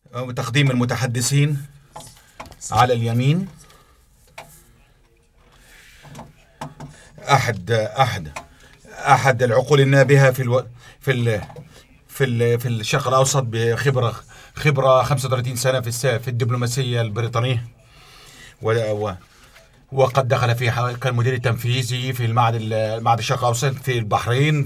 تقديم المتحدثين. على اليمين أحد العقول النابهة في الشرق الأوسط، بخبرة 35 سنة في الدبلوماسية البريطانية، وقد دخل في كان مدير التنفيذي في المعهد الشرق الأوسط في البحرين،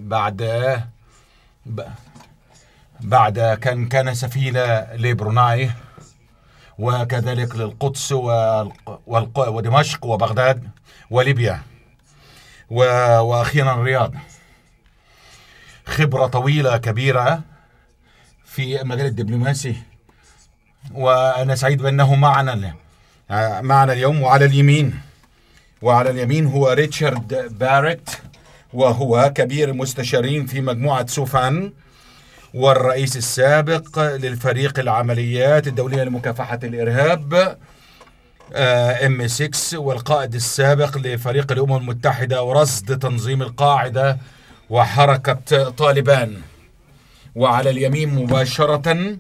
بعد كان سفينة لبروناي، وكذلك للقدس ودمشق وبغداد وليبيا، وأخيرا الرياض. خبرة طويلة كبيرة في مجال الدبلوماسي، وأنا سعيد بأنه معنا اليوم. وعلى اليمين هو ريتشارد باريت، وهو كبير المستشارين في مجموعة سوفان، والرئيس السابق للفريق العمليات الدولية لمكافحة الإرهاب M6، والقائد السابق لفريق الأمم المتحدة ورصد تنظيم القاعدة وحركة طالبان. وعلى اليمين مباشرة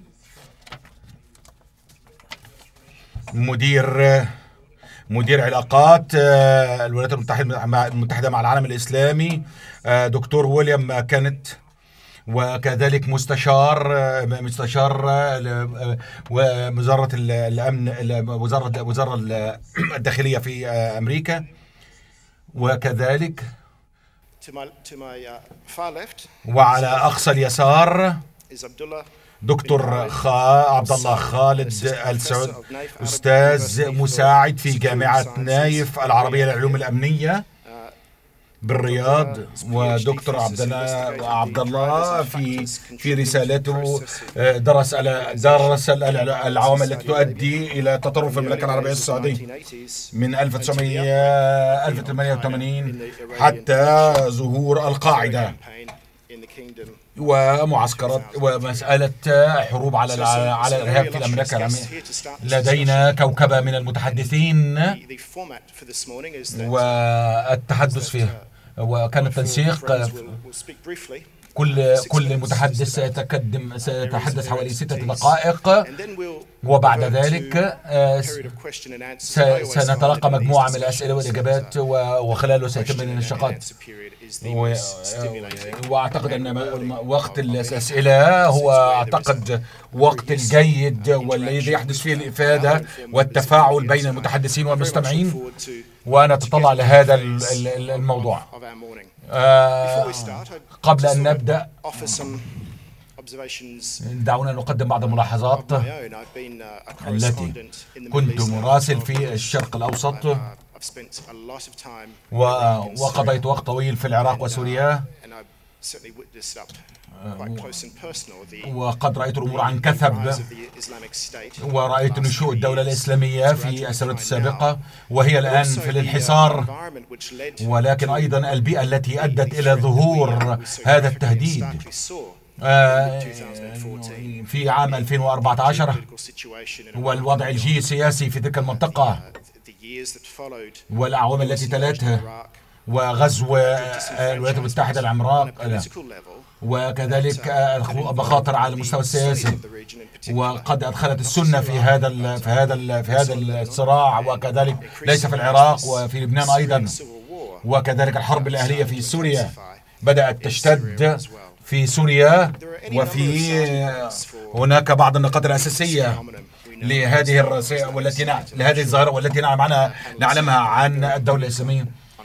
مدير علاقات الولايات المتحدة مع العالم الإسلامي دكتور ويليام كانت، وكذلك مستشار وزارة الأمن، وزارة الداخلية في أمريكا. وكذلك وعلى أقصى اليسار دكتور عبد الله خالد السعود، أستاذ مساعد في جامعة نايف العربية للعلوم الأمنية بالرياض. ودكتور عبد الله في رسالته درس العوامل التي تؤدي إلى تطرف المملكة العربية السعودية من 1988 حتى ظهور القاعدة ومعسكرات ومسألة حروب على الإرهاب في الأمريكا. لدينا كوكبة من المتحدثين والتحدث فيه، وكان التنسيق كل متحدث سيتحدث حوالي 6 دقائق، وبعد ذلك سنتلقى مجموعة من الأسئلة والإجابات، وخلاله سيتم النشاقات. وأعتقد أن وقت الأسئلة هو وقت الجيد والذي يحدث فيه الإفادة والتفاعل بين المتحدثين والمستمعين، وأنا أتطلع لهذا الموضوع. قبل أن نبدأ دعونا نقدم بعض الملاحظات. التي كنت مراسل في الشرق الأوسط، وقضيت وقت طويل في العراق وسوريا، وقد رأيت الأمور عن كثب، ورأيت نشوء الدولة الإسلامية في السنوات السابقة وهي الآن في الانحسار، ولكن أيضا البيئة التي أدت إلى ظهور هذا التهديد في عام 2014، والوضع الجيوسياسي في تلك المنطقة والأعوام التي تلتها، وغزو الولايات المتحدة العراق، وكذلك مخاطر على المستوى السياسي، وقد أدخلت السنة في هذا الصراع، وكذلك ليس في العراق وفي لبنان أيضا، وكذلك الحرب الأهلية في سوريا بدأت تشتد في سوريا. وفي هناك بعض النقاط الأساسية لهذه الظاهرة والتي نعلمها عن الدولة الإسلامية،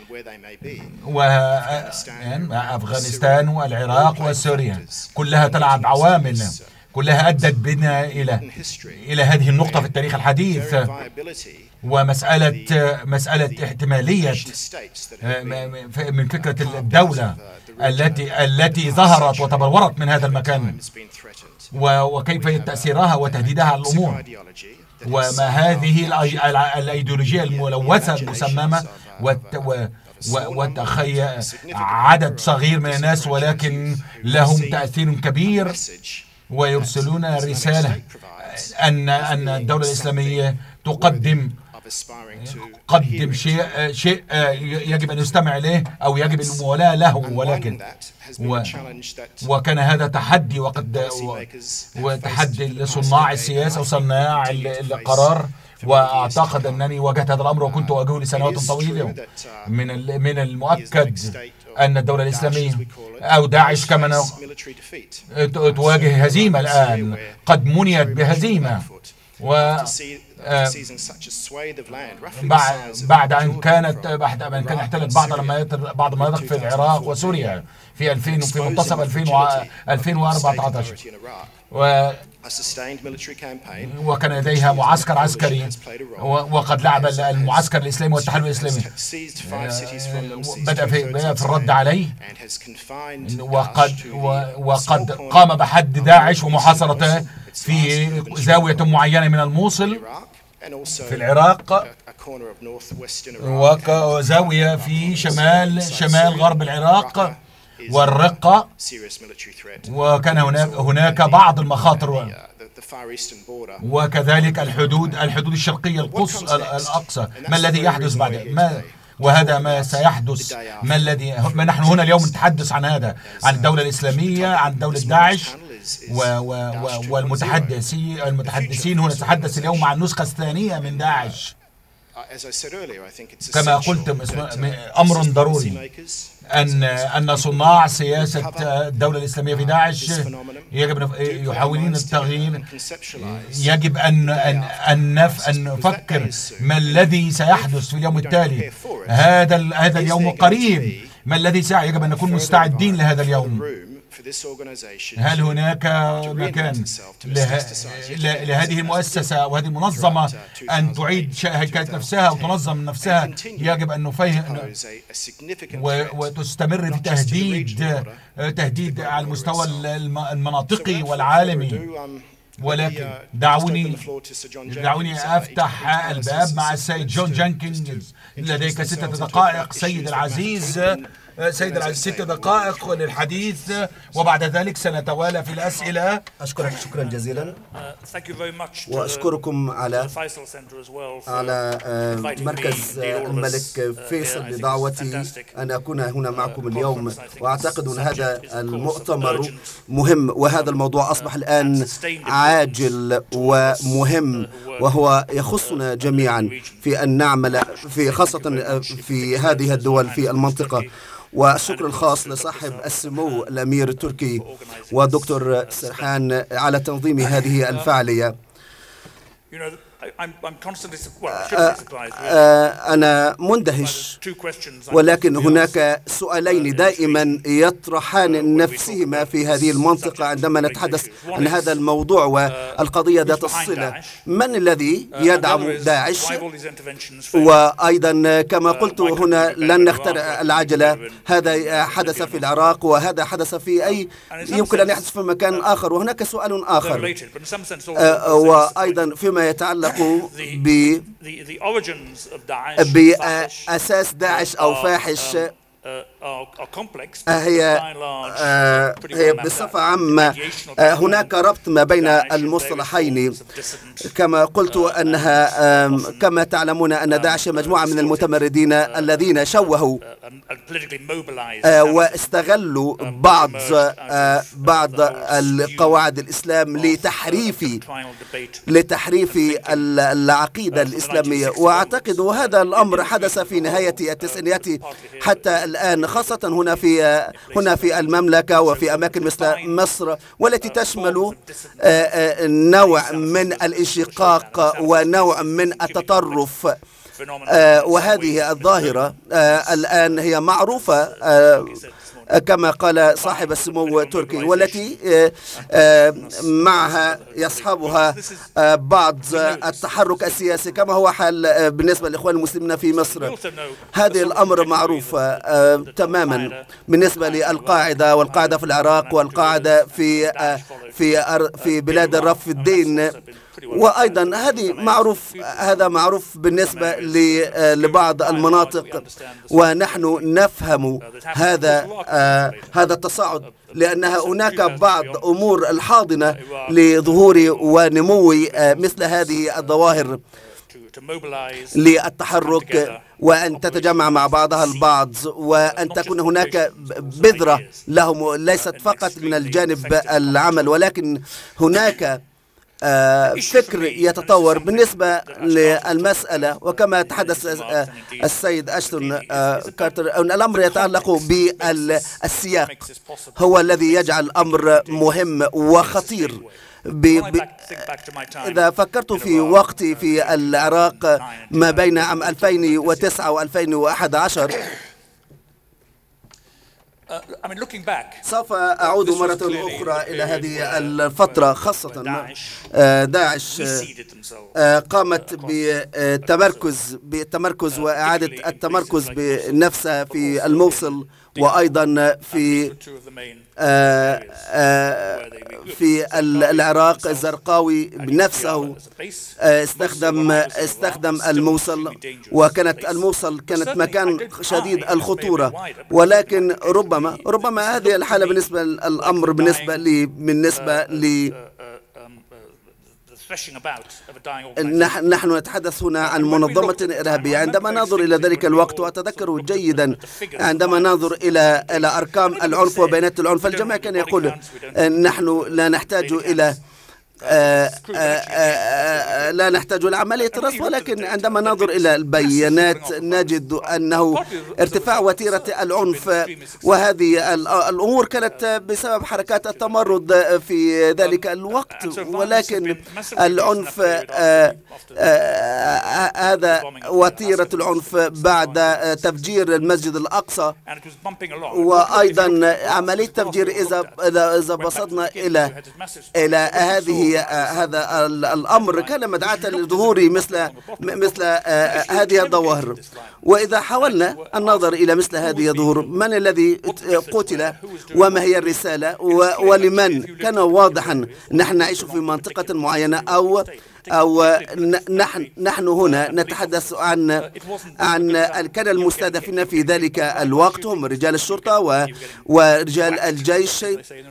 وأفغانستان والعراق وسوريا كلها تلعب عوامل، كلها أدت بنا إلى هذه النقطة في التاريخ الحديث، ومسألة احتمالية من فكرة الدولة التي ظهرت وتبلورت من هذا المكان، وكيف تأثيرها وتهديدها على الأمور، وما هذه الأيديولوجية الملوثة المسممة، وتخيل عدد صغير من الناس ولكن لهم تأثير كبير، ويرسلون رسالة أن الدولة الإسلامية تقدم قدم شيء يجب أن يستمع إليه أو يجب الموالاة له، ولكن وكان هذا تحدي وتحدي لصناع السياسة وصناع القرار. وأعتقد أنني واجهت هذا الأمر وكنت أواجهه لسنوات طويلة. من المؤكد أن الدولة الإسلامية أو داعش كما تواجه هزيمة الآن، قد منيت بهزيمة. بعد أن كانت احتلت بعض المناطق في العراق وسوريا في منتصف 2014، وكان لديها معسكر عسكري، وقد لعب المعسكر الإسلامي والتحالف الإسلامي بدأ في الرد عليه، وقد قام بحد داعش ومحاصرته في زاوية معينة من الموصل في العراق، وزاوية في شمال غرب العراق والرقة، وكان هناك بعض المخاطر، وكذلك الحدود الشرقية الأقصى. ما الذي يحدث بعد؟ وهذا ما سيحدث. ما نحن هنا اليوم نتحدث عن هذا، عن الدولة الإسلامية، عن دولة داعش، والمتحدثين هنا نتحدث اليوم عن النسخة الثانية من داعش. كما قلت، أمر ضروري أن صناع سياسة الدولة الإسلامية في داعش يجب يحاولون التغيير. يجب أن نفكر ما الذي سيحدث في اليوم التالي. هذا اليوم قريب. ما الذي يجب أن نكون مستعدين لهذا اليوم. هل هناك مكان لهذه المؤسسة وهذه المنظمة أن تعيد هيكلة نفسها وتنظم نفسها؟ يجب أن نفهم وتستمر في تهديد على المستوى المناطقي والعالمي. ولكن دعوني أفتح الباب مع السيد جون جانكينز. لديك 6 دقائق سيد العزيز. 6 دقائق للحديث، وبعد ذلك سنتوالى في الأسئلة. أشكرك شكرا جزيلا، وأشكركم على مركز الملك فيصل بدعوتي أن أكون هنا معكم اليوم. وأعتقد أن هذا المؤتمر مهم، وهذا الموضوع أصبح الآن عاجل ومهم، وهو يخصنا جميعا في أن نعمل خاصة في هذه الدول في المنطقة. والشكر الخاص لصاحب السمو الأمير التركي ودكتور سرحان على تنظيم هذه الفعالية. أنا مندهش، ولكن هناك سؤالين دائما يطرحان نفسهما في هذه المنطقة عندما نتحدث عن هذا الموضوع والقضية ذات الصلة. من الذي يدعم داعش؟ وأيضا كما قلت هنا لن نخترع العجلة. هذا حدث في العراق، وهذا حدث في يمكن أن يحدث في مكان آخر. وهناك سؤال آخر وأيضا فيما يتعلق بأساس داعش أو فاحش. هي بصفة عامة هناك ربط ما بين المصطلحين. كما قلت أنها كما تعلمون أن داعش مجموعة من المتمردين الذين شوهوا واستغلوا بعض القواعد الإسلام لتحريف العقيدة الإسلامية. وأعتقد هذا الأمر حدث في نهاية التسعينيات حتى الآن، خاصة هنا في المملكة وفي أماكن مثل مصر، والتي تشمل نوع من الانشقاق ونوع من التطرف. وهذه الظاهرة الآن هي معروفة كما قال صاحب السمو التركي، والتي معها يصحبها بعض التحرك السياسي كما هو حال بالنسبة للإخوان المسلمين في مصر. هذه الأمر معروف تماما بالنسبة للقاعدة، والقاعدة في العراق، والقاعدة في بلاد الرف الدين. وأيضا هذا معروف بالنسبة لبعض المناطق، ونحن نفهم هذا التصاعد، لأن هناك بعض أمور الحاضنة لظهور ونمو مثل هذه الظواهر. للتحرك وأن تتجمع مع بعضها البعض، وأن تكون هناك بذرة لهم ليست فقط من الجانب العمل، ولكن هناك فكر يتطور بالنسبة للمسألة. وكما تحدث السيد أشتون كارتر، أن الأمر يتعلق بالسياق هو الذي يجعل الأمر مهم وخطير. إذا فكرت في وقتي في العراق ما بين عام 2009 و2011، سوف أعود مرة أخرى إلى هذه الفترة، خاصة داعش قامت بالتمركز وإعادة التمركز بنفسها في الموصل، وأيضا في العراق. الزرقاوي بنفسه استخدم الموصل، وكانت الموصل كانت مكان شديد الخطورة. ولكن ربما هذه الحالة بالنسبة للأمر بالنسبة لي نحن نتحدث هنا عن منظمة إرهابية. عندما ننظر إلى ذلك الوقت، وأتذكر جيدا عندما ننظر إلى أرقام العنف وبيانات العنف، الجميع كان يقول نحن لا نحتاج إلى عملية رصد، ولكن عندما ننظر إلى البيانات نجد أنه ارتفاع وتيرة العنف، وهذه الأمور كانت بسبب حركات التمرد في ذلك الوقت. ولكن العنف هذا وتيرة العنف بعد تفجير المسجد الأقصى، وأيضا عملية تفجير إذا بصدنا إلى هذا الأمر كان مدعاة لظهور مثل هذه الظواهر. وإذا حاولنا النظر إلى مثل هذه الظهور، من الذي قتل وما هي الرسالة ولمن، كان واضحا نحن نعيش في منطقة معينة، أو نحن هنا نتحدث عن كان المستهدفين في ذلك الوقت هم رجال الشرطة ورجال الجيش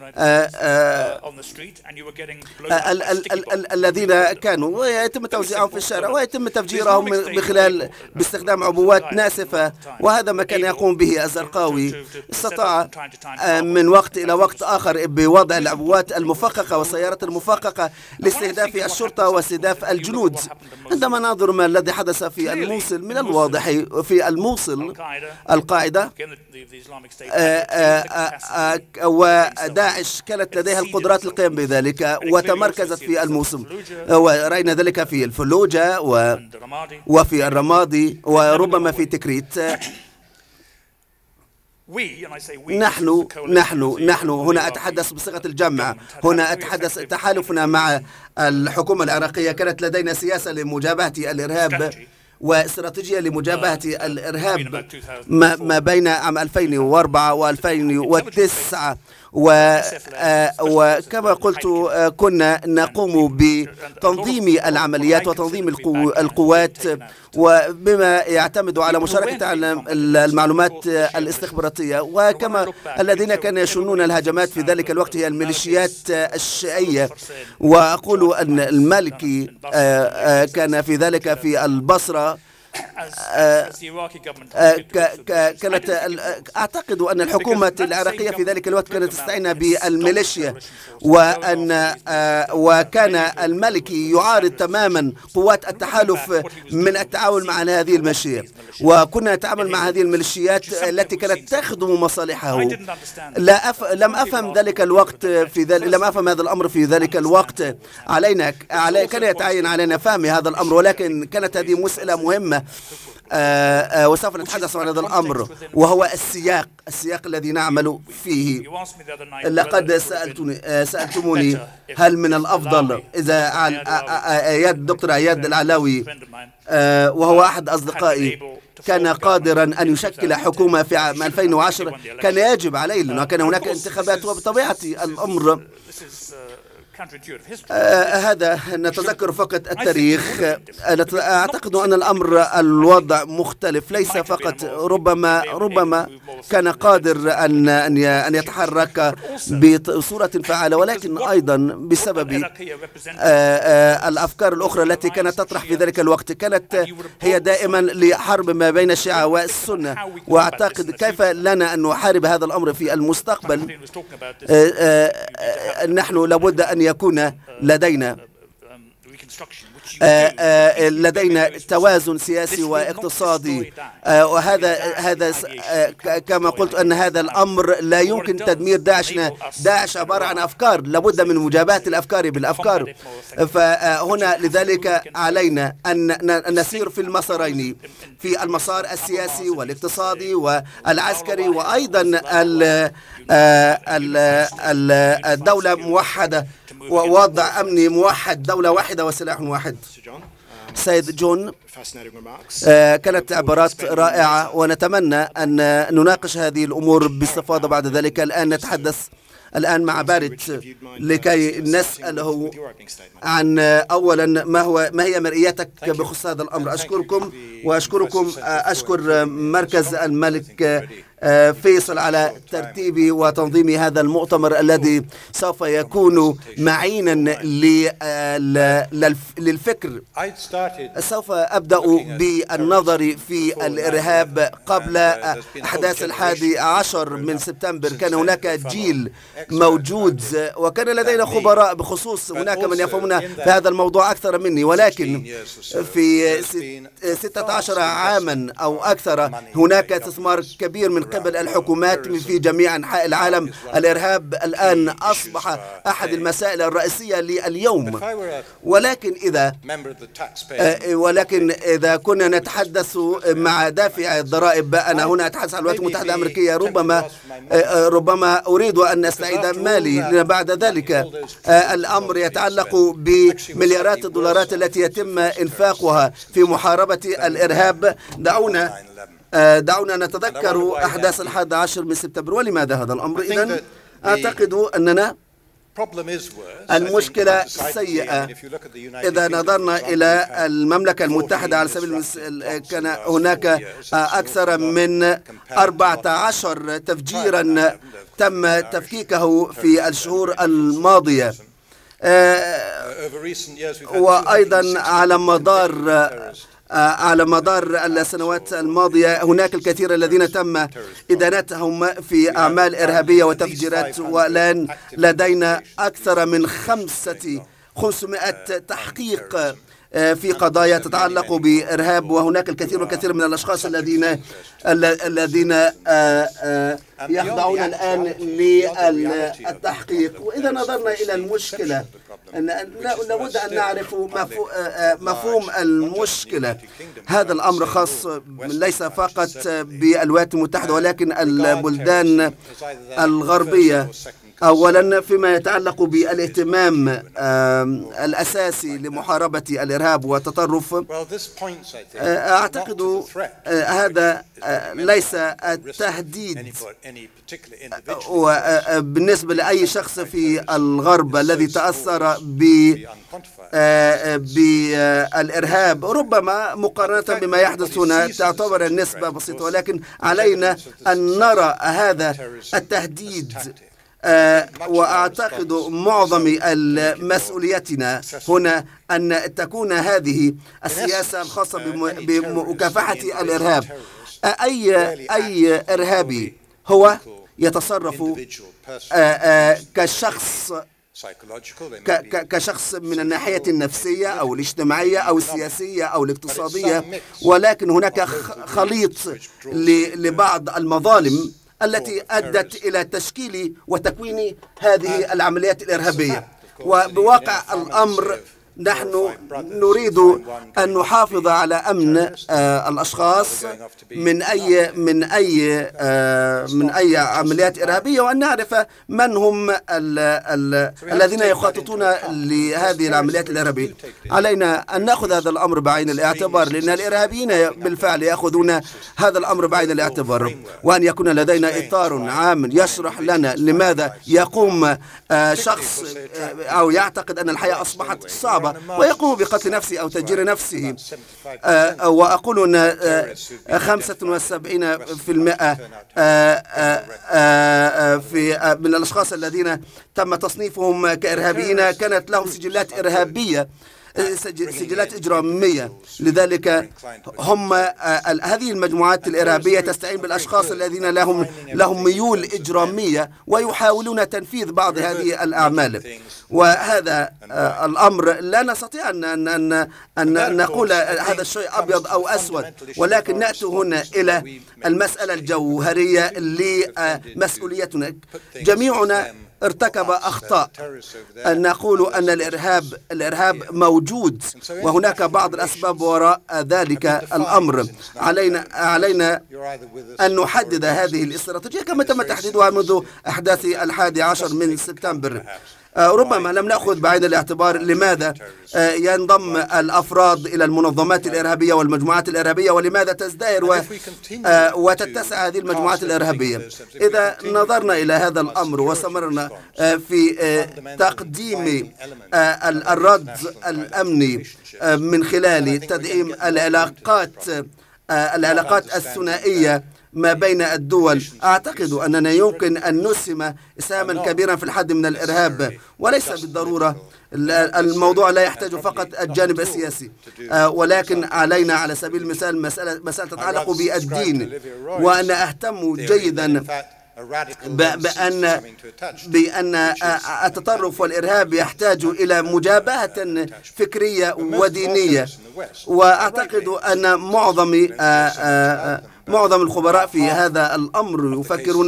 الذين كانوا يتم توزيعهم في الشارع ويتم تفجيرهم باستخدام عبوات ناسفة. وهذا ما كان يقوم به الزرقاوي. استطاع من وقت إلى وقت آخر بوضع العبوات المفخخة والسيارات المفخخة لاستهداف الشرطة واستهداف الجنود. عندما ننظر ما الذي حدث في الموصل، من الواضح في الموصل القاعدة وداعش كانت لديها القدرات للقيام بذلك، وتمركزت في الموصل، ورأينا ذلك في الفلوجة وفي الرمادي وربما في تكريت. نحن هنا أتحدث بصيغة الجمع، هنا أتحدث تحالفنا مع الحكومة العراقية. كانت لدينا سياسة لمجابهة الإرهاب واستراتيجية لمجابهة الإرهاب ما بين عام 2004 و2009، وكما قلت كنا نقوم بتنظيم العمليات وتنظيم القوات، وبما يعتمد على مشاركة المعلومات الاستخباراتية. وكما الذين كانوا يشنون الهجمات في ذلك الوقت هي الميليشيات الشيعية. وأقول أن المالكي كان في ذلك في البصرة. كانت أعتقد أن الحكومة العراقية في ذلك الوقت كانت تستعين بالميليشيا، وكان المالكي يعارض تماما قوات التحالف من التعاون مع هذه الميليشيا، وكنا نتعامل مع هذه الميليشيات التي كانت تخدم مصالحه. لم أفهم ذلك الوقت لم أفهم هذا الأمر في ذلك الوقت. كان يتعين علينا فهم هذا الأمر، ولكن كانت هذه مسألة مهمة وسوف نتحدث عن هذا الأمر، وهو السياق الذي نعمل فيه. لقد سألتموني هل من الأفضل إذا الدكتور عياد العلاوي وهو أحد أصدقائي كان قادرا أن يشكل حكومة في عام 2010، كان يجب عليه لأنه كان هناك انتخابات، وبطبيعة الأمر هذا نتذكر فقط التاريخ. أعتقد أن الوضع مختلف، ليس فقط ربما كان قادر أن يتحرك بصورة فعالة، ولكن أيضا بسبب الأفكار الأخرى التي كانت تطرح في ذلك الوقت كانت هي دائما لحرب ما بين الشيعة والسنة. وأعتقد كيف لنا أن نحارب هذا الأمر في المستقبل. نحن لابد أن يكون لدينا توازن سياسي واقتصادي، وهذا كما قلت أن هذا الأمر لا يمكن تدمير داعش عبارة عن أفكار، لابد من مجابهة الأفكار بالأفكار. فهنا لذلك علينا أن نسير في المسارين، في المسار السياسي والاقتصادي والعسكري، وأيضا الدولة موحدة ووضع أمني موحد، دولة واحدة وسلاح واحد. سيد جون، كانت عبارات رائعة، ونتمنى أن نناقش هذه الأمور باستفاضة بعد ذلك. الآن نتحدث مع بارت لكي نسأله عن أولا ما هي مرئيتك بخصوص هذا الأمر. أشكركم أشكر مركز الملك فيصل على ترتيب وتنظيم هذا المؤتمر الذي سوف يكون معينا للفكر. سوف أبدأ بالنظر في الإرهاب. قبل أحداث 11 من سبتمبر كان هناك جيل موجود، وكان لدينا خبراء بخصوص، هناك من يفهمون في هذا الموضوع أكثر مني، ولكن في 16 عاما أو أكثر هناك استثمار كبير من قبل الحكومات في جميع أنحاء العالم. الإرهاب الآن أصبح أحد المسائل الرئيسية لليوم. ولكن إذا كنا نتحدث مع دافع الضرائب، أنا هنا أتحدث عن الولايات المتحدة الأمريكية، ربما أريد أن أستعيد مالي، لأن بعد ذلك الأمر يتعلق بمليارات الدولارات التي يتم إنفاقها في محاربة الإرهاب. دعونا نتذكر أحداث 11 من سبتمبر. ولماذا هذا الأمر؟ إذن أعتقد أننا المشكلة سيئة. إذا نظرنا إلى المملكة المتحدة على سبيل المثال، كان هناك أكثر من 14 تفجيرا تم تفكيكه في الشهور الماضية، وأيضا على مدار السنوات الماضية هناك الكثير الذين تم إدانتهم في أعمال إرهابية وتفجيرات، والآن لدينا أكثر من 500 تحقيق في قضايا تتعلق بإرهاب، وهناك الكثير من الأشخاص الذين يخضعون الآن للتحقيق. وإذا نظرنا إلى المشكلة، لابد أن نعرف مفهوم المشكلة. هذا الأمر خاص ليس فقط بالولايات المتحدة ولكن البلدان الغربية. أولا فيما يتعلق بالاهتمام الأساسي لمحاربة الإرهاب والتطرف، أعتقد هذا ليس التهديد بالنسبة لأي شخص في الغرب الذي تأثر بالإرهاب. ربما مقارنة بما يحدث هنا تعتبر النسبة بسيطة، ولكن علينا أن نرى هذا التهديد. وأعتقد معظم مسؤوليتنا هنا أن تكون هذه السياسة الخاصة بمكافحة الإرهاب. أي إرهابي هو يتصرف كشخص من الناحية النفسية أو الاجتماعية أو السياسية أو الاقتصادية، ولكن هناك خليط لبعض المظالم التي أدت إلى تشكيل وتكوين هذه العمليات الإرهابية. وبواقع الأمر نحن نريد أن نحافظ على أمن الأشخاص من أي عمليات إرهابية، وأن نعرف من هم الذين يخططون لهذه العمليات الإرهابية. علينا أن نأخذ هذا الأمر بعين الاعتبار، لأن الإرهابيين بالفعل يأخذون هذا الأمر بعين الاعتبار، وأن يكون لدينا إطار عام يشرح لنا لماذا يقوم شخص أو يعتقد أن الحياة أصبحت صعبة ويقوم بقتل نفسه أو تجير نفسه. وأقول أن 75% من الأشخاص الذين تم تصنيفهم كإرهابيين كانت لهم سجلات إرهابية، سجلات إجرامية. لذلك هذه المجموعات الإرهابية تستعين بالأشخاص الذين لهم ميول إجرامية ويحاولون تنفيذ بعض هذه الأعمال. وهذا الأمر لا نستطيع أن نقول هذا الشيء أبيض أو أسود، ولكن نأتي هنا إلى المسألة الجوهرية لمسؤوليتنا. جميعنا ارتكب أخطاء. أن نقول أن الإرهاب موجود وهناك بعض الأسباب وراء ذلك الأمر. علينا أن نحدد هذه الاستراتيجية كما تم تحديدها منذ أحداث 11 من سبتمبر. ربما لم نأخذ بعين الاعتبار لماذا ينضم الأفراد إلى المنظمات الإرهابية والمجموعات الإرهابية، ولماذا تزدهر وتتسع هذه المجموعات الإرهابية. إذا نظرنا إلى هذا الأمر واستمرنا في تقديم الرد الأمني من خلال تدعيم العلاقات الثنائية ما بين الدول، أعتقد أننا يمكن أن نسهم إسهاما كبيرا في الحد من الإرهاب. وليس بالضرورة الموضوع لا يحتاج فقط الجانب السياسي، ولكن علينا على سبيل المثال مسألة تتعلق بالدين، وأن أهتم جيدا بأن التطرف والإرهاب يحتاج إلى مجابهة فكرية ودينية. وأعتقد أن معظم الخبراء في هذا الأمر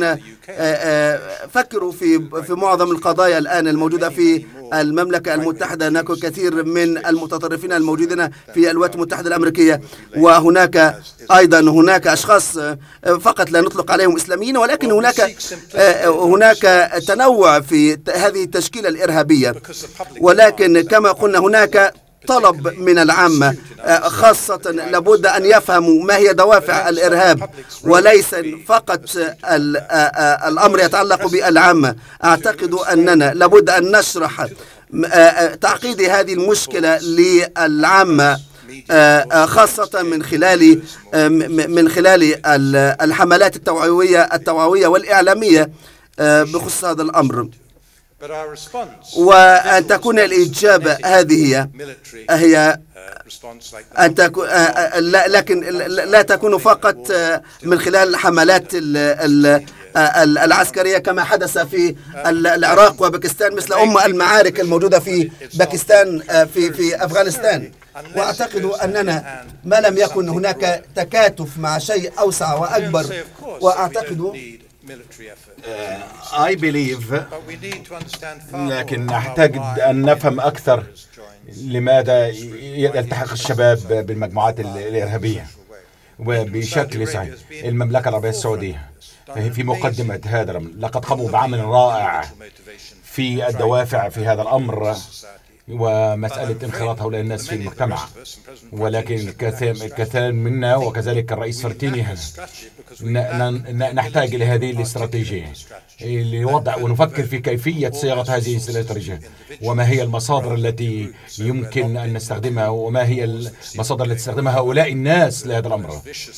فكروا في معظم القضايا الآن الموجودة في المملكة المتحدة. هناك كثير من المتطرفين الموجودين في الولايات المتحدة الأمريكية، وهناك أيضا أشخاص فقط لا نطلق عليهم إسلاميين، ولكن هناك تنوع في هذه التشكيلة الإرهابية. ولكن كما قلنا هناك طلب من العامة، خاصة لابد أن يفهموا ما هي دوافع الإرهاب، وليس فقط الأمر يتعلق بالعامة. أعتقد أننا لابد أن نشرح تعقيد هذه المشكلة للعامة، خاصة من خلال الحملات التوعوية والإعلامية بخصوص هذا الأمر. وأن تكون الإجابة هذه هي أن تكون، لكن لا تكون فقط من خلال الحملات العسكرية كما حدث في العراق وباكستان، مثل المعارك الموجودة في باكستان في أفغانستان. وأعتقد أننا ما لم يكن هناك تكاتف مع شيء أوسع وأكبر، وأعتقد I believe، لكن نحتاج أن نفهم أكثر لماذا يلتحق الشباب بالمجموعات الإرهابية وبشكل صحيح. المملكة العربية السعودية في مقدمة هذا لقد قاموا بعمل رائع في الدوافع في هذا الأمر ومسألة انخراط هؤلاء الناس في المجتمع. ولكن الكثير منا وكذلك الرئيس فرتيني نحتاج إلى هذه الاستراتيجية لوضع ونفكر في كيفية صياغة هذه الاستراتيجية، وما هي المصادر التي يمكن أن نستخدمها، وما هي المصادر التي تستخدمها هؤلاء الناس لهذا الأمر،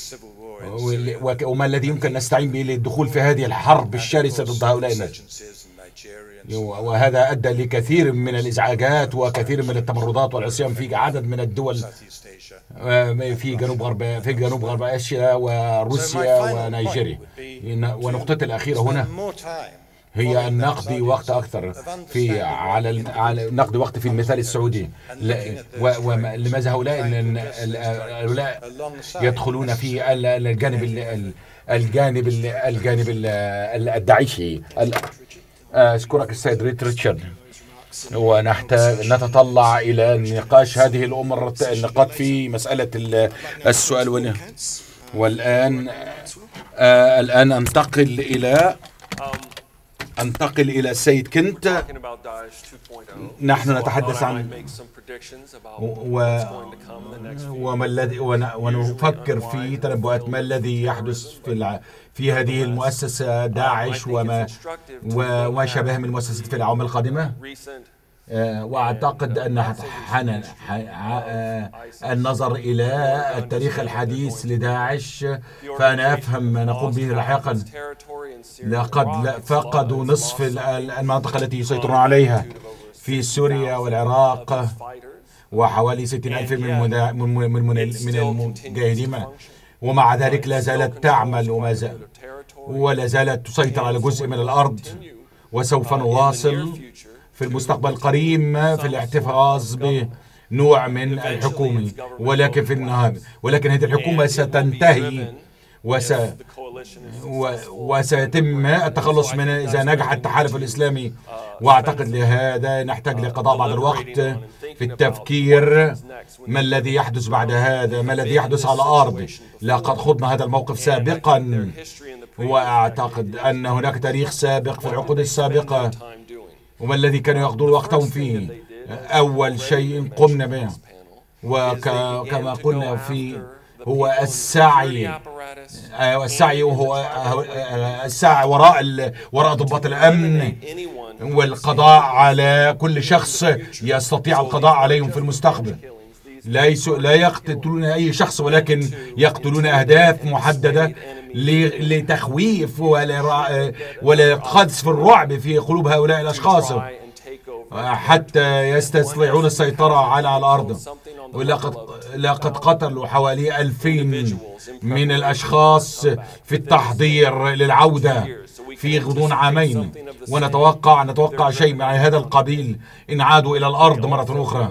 وما الذي يمكن نستعين به للدخول في هذه الحرب الشرسة ضد هؤلاء الناس. وهذا أدى لكثير من الإزعاجات وكثير من التمردات والعصيان في عدد من الدول في جنوب غرب آسيا وروسيا ونيجيريا. ونقطة الأخيرة هنا هي أن نقضي وقت أكثر نقضي وقت في المثال السعودي. ولماذا هؤلاء يدخلون في الجانب الداعشي؟ أشكرك السيد ريتشارد. ونحتاج نتطلع إلى نقاش هذه النقاط في مسألة السؤال والآن أنتقل إلى السيد كنت. نحن نتحدث عن وما الذي ونفكر في تنبؤات ما الذي يحدث في هذه المؤسسة داعش وما شابه من مؤسسات في الأعوام القادمة. وأعتقد أن حان النظر إلى التاريخ الحديث لداعش، فأنا أفهم ما نقول به لاحقا. لقد فقدوا نصف المناطق التي يسيطرون عليها في سوريا والعراق، وحوالي 60,000 من المجاهدين، ومع ذلك لا زالت تعمل ولا زالت تسيطر على جزء من الأرض. وسوف نواصل في المستقبل القريب في الاحتفاظ بنوع من الحكومة، ولكن في النهاية هذه الحكومة ستنتهي وسيتم التخلص منها إذا نجح التحالف الإسلامي. وأعتقد لهذا نحتاج لقضاء بعض الوقت في التفكير ما الذي يحدث بعد هذا، ما الذي يحدث على الأرض. لقد خضنا هذا الموقف سابقا، وأعتقد أن هناك تاريخ سابق في العقود السابقة، وما الذي كانوا يقضون وقتهم فيه. أول شيء قمنا به وكما قلنا هو السعي وهو السعي وراء ضباط الأمن والقضاء على كل شخص يستطيع القضاء عليهم في المستقبل. لا يقتلون أي شخص، ولكن يقتلون أهداف محددة لتخويف ولا قذف الرعب في قلوب هؤلاء الأشخاص حتى يستطيعون السيطرة على الأرض. ولقد قتلوا حوالي 2000 من الأشخاص في التحضير للعودة في غضون عامين، ونتوقع شيء من هذا القبيل إن عادوا إلى الأرض مرة أخرى.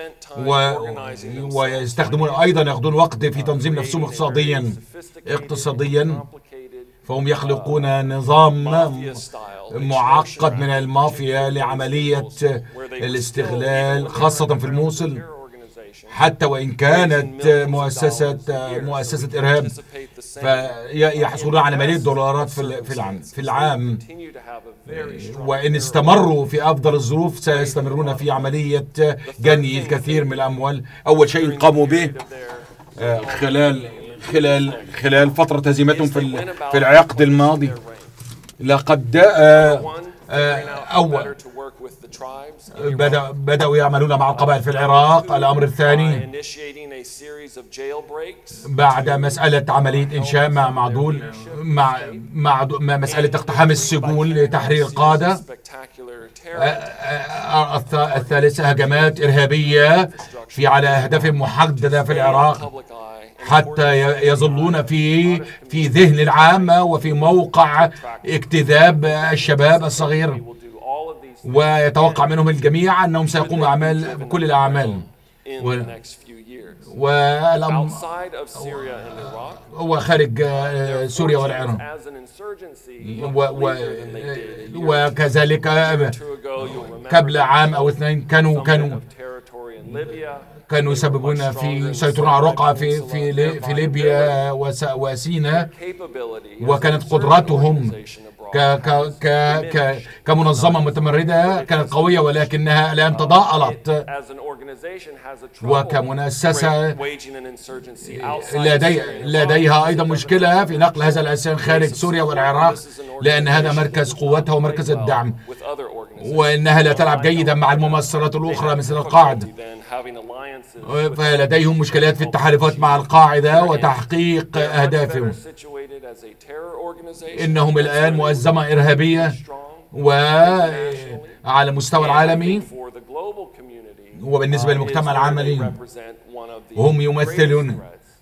ويستخدمون أيضا يأخذون وقت في تنظيم نفسهم اقتصاديا، فهم يخلقون نظام معقد من المافيا لعملية الاستغلال، خاصة في الموصل، حتى وإن كانت مؤسسة إرهاب، فيحصلون على ملايين الدولارات في العام. وإن استمروا في أفضل الظروف سيستمرون في عملية جني الكثير من الأموال. أول شيء قاموا به خلال فترة هزيمتهم في العقد الماضي، لقد بدأوا يعملون مع القبائل في العراق. الأمر الثاني، بعد مسألة عملية إنشاء مع مسألة اقتحام السجون لتحرير القادة. الثالثة، هجمات إرهابية على أهداف محددة في العراق حتى يظلون في ذهن العامة وفي موقع اجتذاب الشباب الصغير، ويتوقع منهم الجميع أنهم سيقوموا بكل الأعمال. وخارج سوريا والعراق، وكذلك قبل عام أو اثنين كانوا يسببون يسيطرون على رقعة في ليبيا وسيناء. وكانت قدراتهم كمنظمة متمردة كانت قوية، ولكنها الآن تضاءلت. وكمؤسسة لديها أيضا مشكلة في نقل هذا العصيان خارج سوريا والعراق، لأن هذا مركز قوتها ومركز الدعم، وإنها لا تلعب جيدا مع الممثلات الأخرى مثل القاعدة. فلديهم مشكلات في التحالفات مع القاعدة وتحقيق أهدافهم. إنهم الآن مؤسسة إرهابية وعلى مستوى العالمي، وبالنسبة للمجتمع العالمي هم يمثلون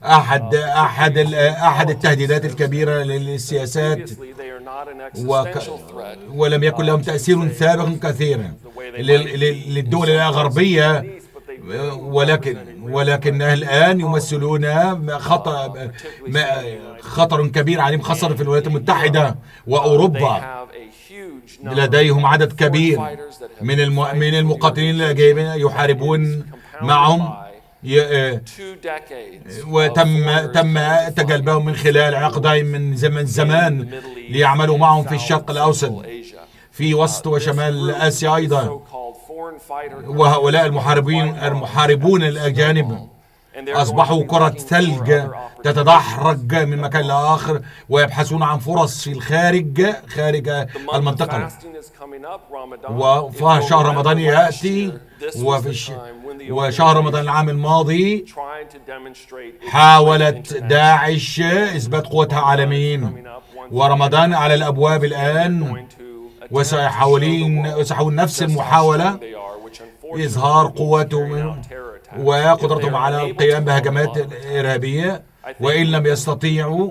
أحد التهديدات الكبيرة للسياسات، ولم يكن لهم تأثير سابق كثيرا للدول الغربية، ولكنها الآن يمثلون خطر كبير عليهم، خاصة في الولايات المتحدة وأوروبا. لديهم عدد كبير من المقاتلين الذين يحاربون معهم، وتم تجلبهم من خلال عقدين من زمان ليعملوا معهم في الشرق الأوسط، في وسط وشمال آسيا أيضا. وهؤلاء المحاربون الأجانب أصبحوا كرة ثلج تتدحرج من مكان لآخر، ويبحثون عن فرص في خارج المنطقة. وشهر رمضان يأتي، وشهر رمضان العام الماضي حاولت داعش إثبات قوتها عالميا، ورمضان على الأبواب الآن، وسيحاولون نفس المحاولة، إظهار قوتهم وقدرتهم على القيام بهجمات إرهابية. وإن لم يستطيعوا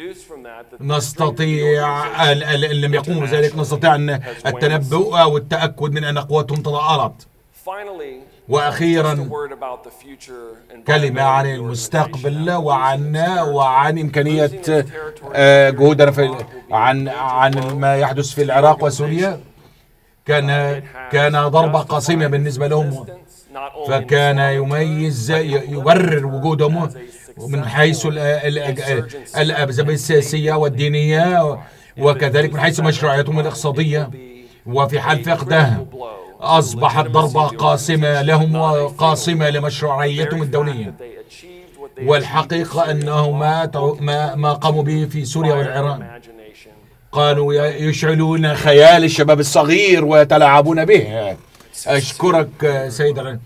لم يقوموا بذلك، نستطيع أن التنبؤ أو التأكد من أن قوتهم تضاءلت. وأخيرا كلمة عن المستقبل وعن إمكانية جهودنا عن ما يحدث في العراق وسوريا. كان ضربة قاسمة بالنسبة لهم، فكان يبرر وجودهم من حيث الأسباب السياسية والدينية، وكذلك من حيث مشروعيتهم الاقتصادية. وفي حال فقدها أصبحت ضربة قاسمة لهم وقاسمة لمشروعيتهم الدولية. والحقيقة أنه ما قاموا به في سوريا والعراق، قالوا يشعلون خيال الشباب الصغير ويتلاعبون به. أشكرك سيد.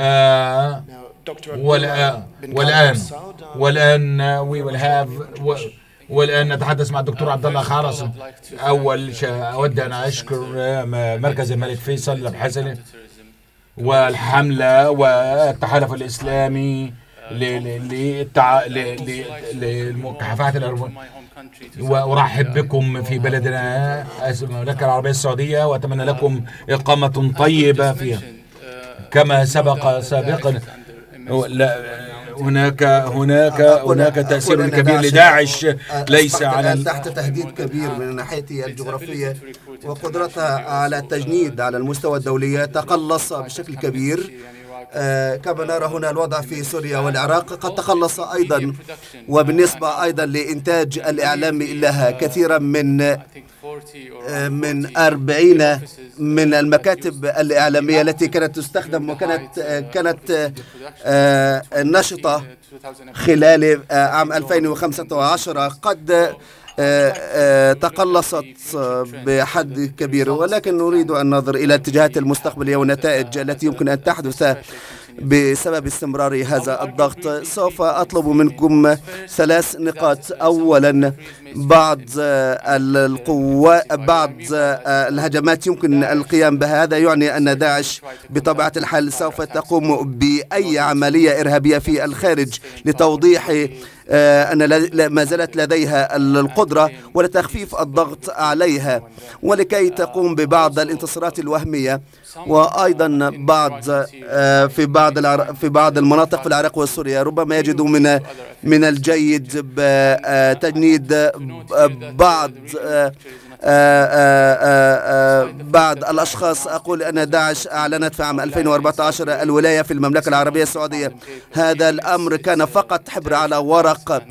والآن نتحدث مع الدكتور عبد الله خارس. أول شيء أود أن أشكر مركز الملك فيصل الأبحاثي والحملة والتحالف الإسلامي للمكافحة الإرهاب، وأرحب بكم في بلدنا المملكة العربية السعودية، وأتمنى لكم إقامة طيبة فيها. كما سبق سابقا، هناك تأثير كبير لداعش ليس على تحت تهديد كبير من ناحيته الجغرافية، وقدرتها على التجنيد على المستوى الدولي تقلص بشكل كبير. كما نرى هنا الوضع في سوريا والعراق قد تقلص أيضا. وبالنسبة أيضا لإنتاج الإعلام لها، كثيرا من 40 من المكاتب الإعلامية التي كانت تستخدم وكانت نشطة خلال عام 2015 قد تقلصت بحد كبير. ولكن نريد أن ننظر إلى الاتجاهات المستقبلية والنتائج التي يمكن أن تحدث بسبب استمرار هذا الضغط. سوف أطلب منكم 3 نقاط. أولا، بعض الهجمات يمكن القيام بها. هذا يعني أن داعش بطبيعة الحال سوف تقوم بأي عملية إرهابية في الخارج لتوضيح أن ما زالت لديها القدرة ولتخفيف الضغط عليها، ولكي تقوم ببعض الانتصارات الوهمية. وأيضا في بعض المناطق في العراق وسوريا ربما يجدوا من الجيد تجنيد بعض الأشخاص. أقول أن داعش أعلنت في عام 2014 الولاية في المملكة العربية السعودية. هذا الأمر كان فقط حبر على ورق،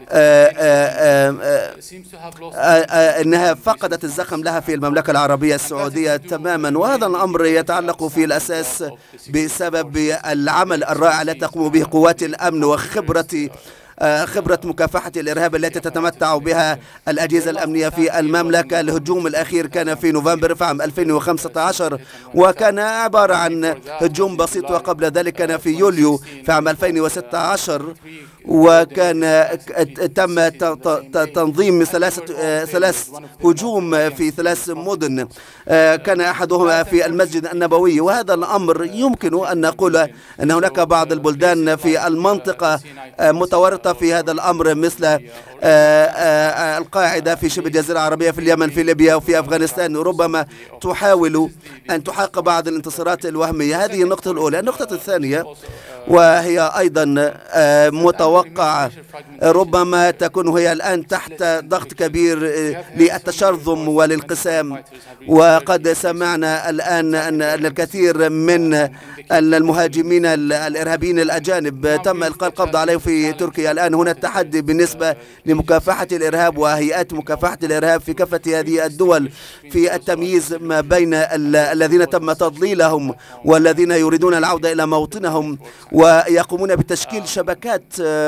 أنها فقدت الزخم لها في المملكة العربية السعودية تماما. وهذا الأمر يتعلق في الأساس بسبب العمل الرائع الذي تقوم به قوات الأمن وخبرة مكافحة الإرهاب التي تتمتع بها الأجهزة الأمنية في المملكة. الهجوم الأخير كان في نوفمبر في عام 2015، وكان عبارة عن هجوم بسيط، وقبل ذلك كان في يوليو في عام 2016، وكان تم تنظيم 3 هجوم في 3 مدن، كان أحدهما في المسجد النبوي. وهذا الأمر يمكن أن نقول أن هناك بعض البلدان في المنطقة متورطة الخطة في هذا الأمر مثل القاعدة في شبه الجزيرة العربية، في اليمن، في ليبيا وفي أفغانستان، ربما تحاول أن تحقق بعض الانتصارات الوهمية. هذه النقطة الأولى. النقطة الثانية وهي أيضا متوقعة، ربما تكون هي الآن تحت ضغط كبير للتشرذم وللانقسام، وقد سمعنا الآن أن الكثير من المهاجمين الإرهابيين الأجانب تم إلقاء القبض عليهم في تركيا. الآن هنا التحدي بالنسبة لمكافحة الإرهاب وهيئات مكافحة الإرهاب في كافة هذه الدول في التمييز ما بين الذين تم تضليلهم والذين يريدون العودة إلى موطنهم ويقومون بتشكيل شبكات،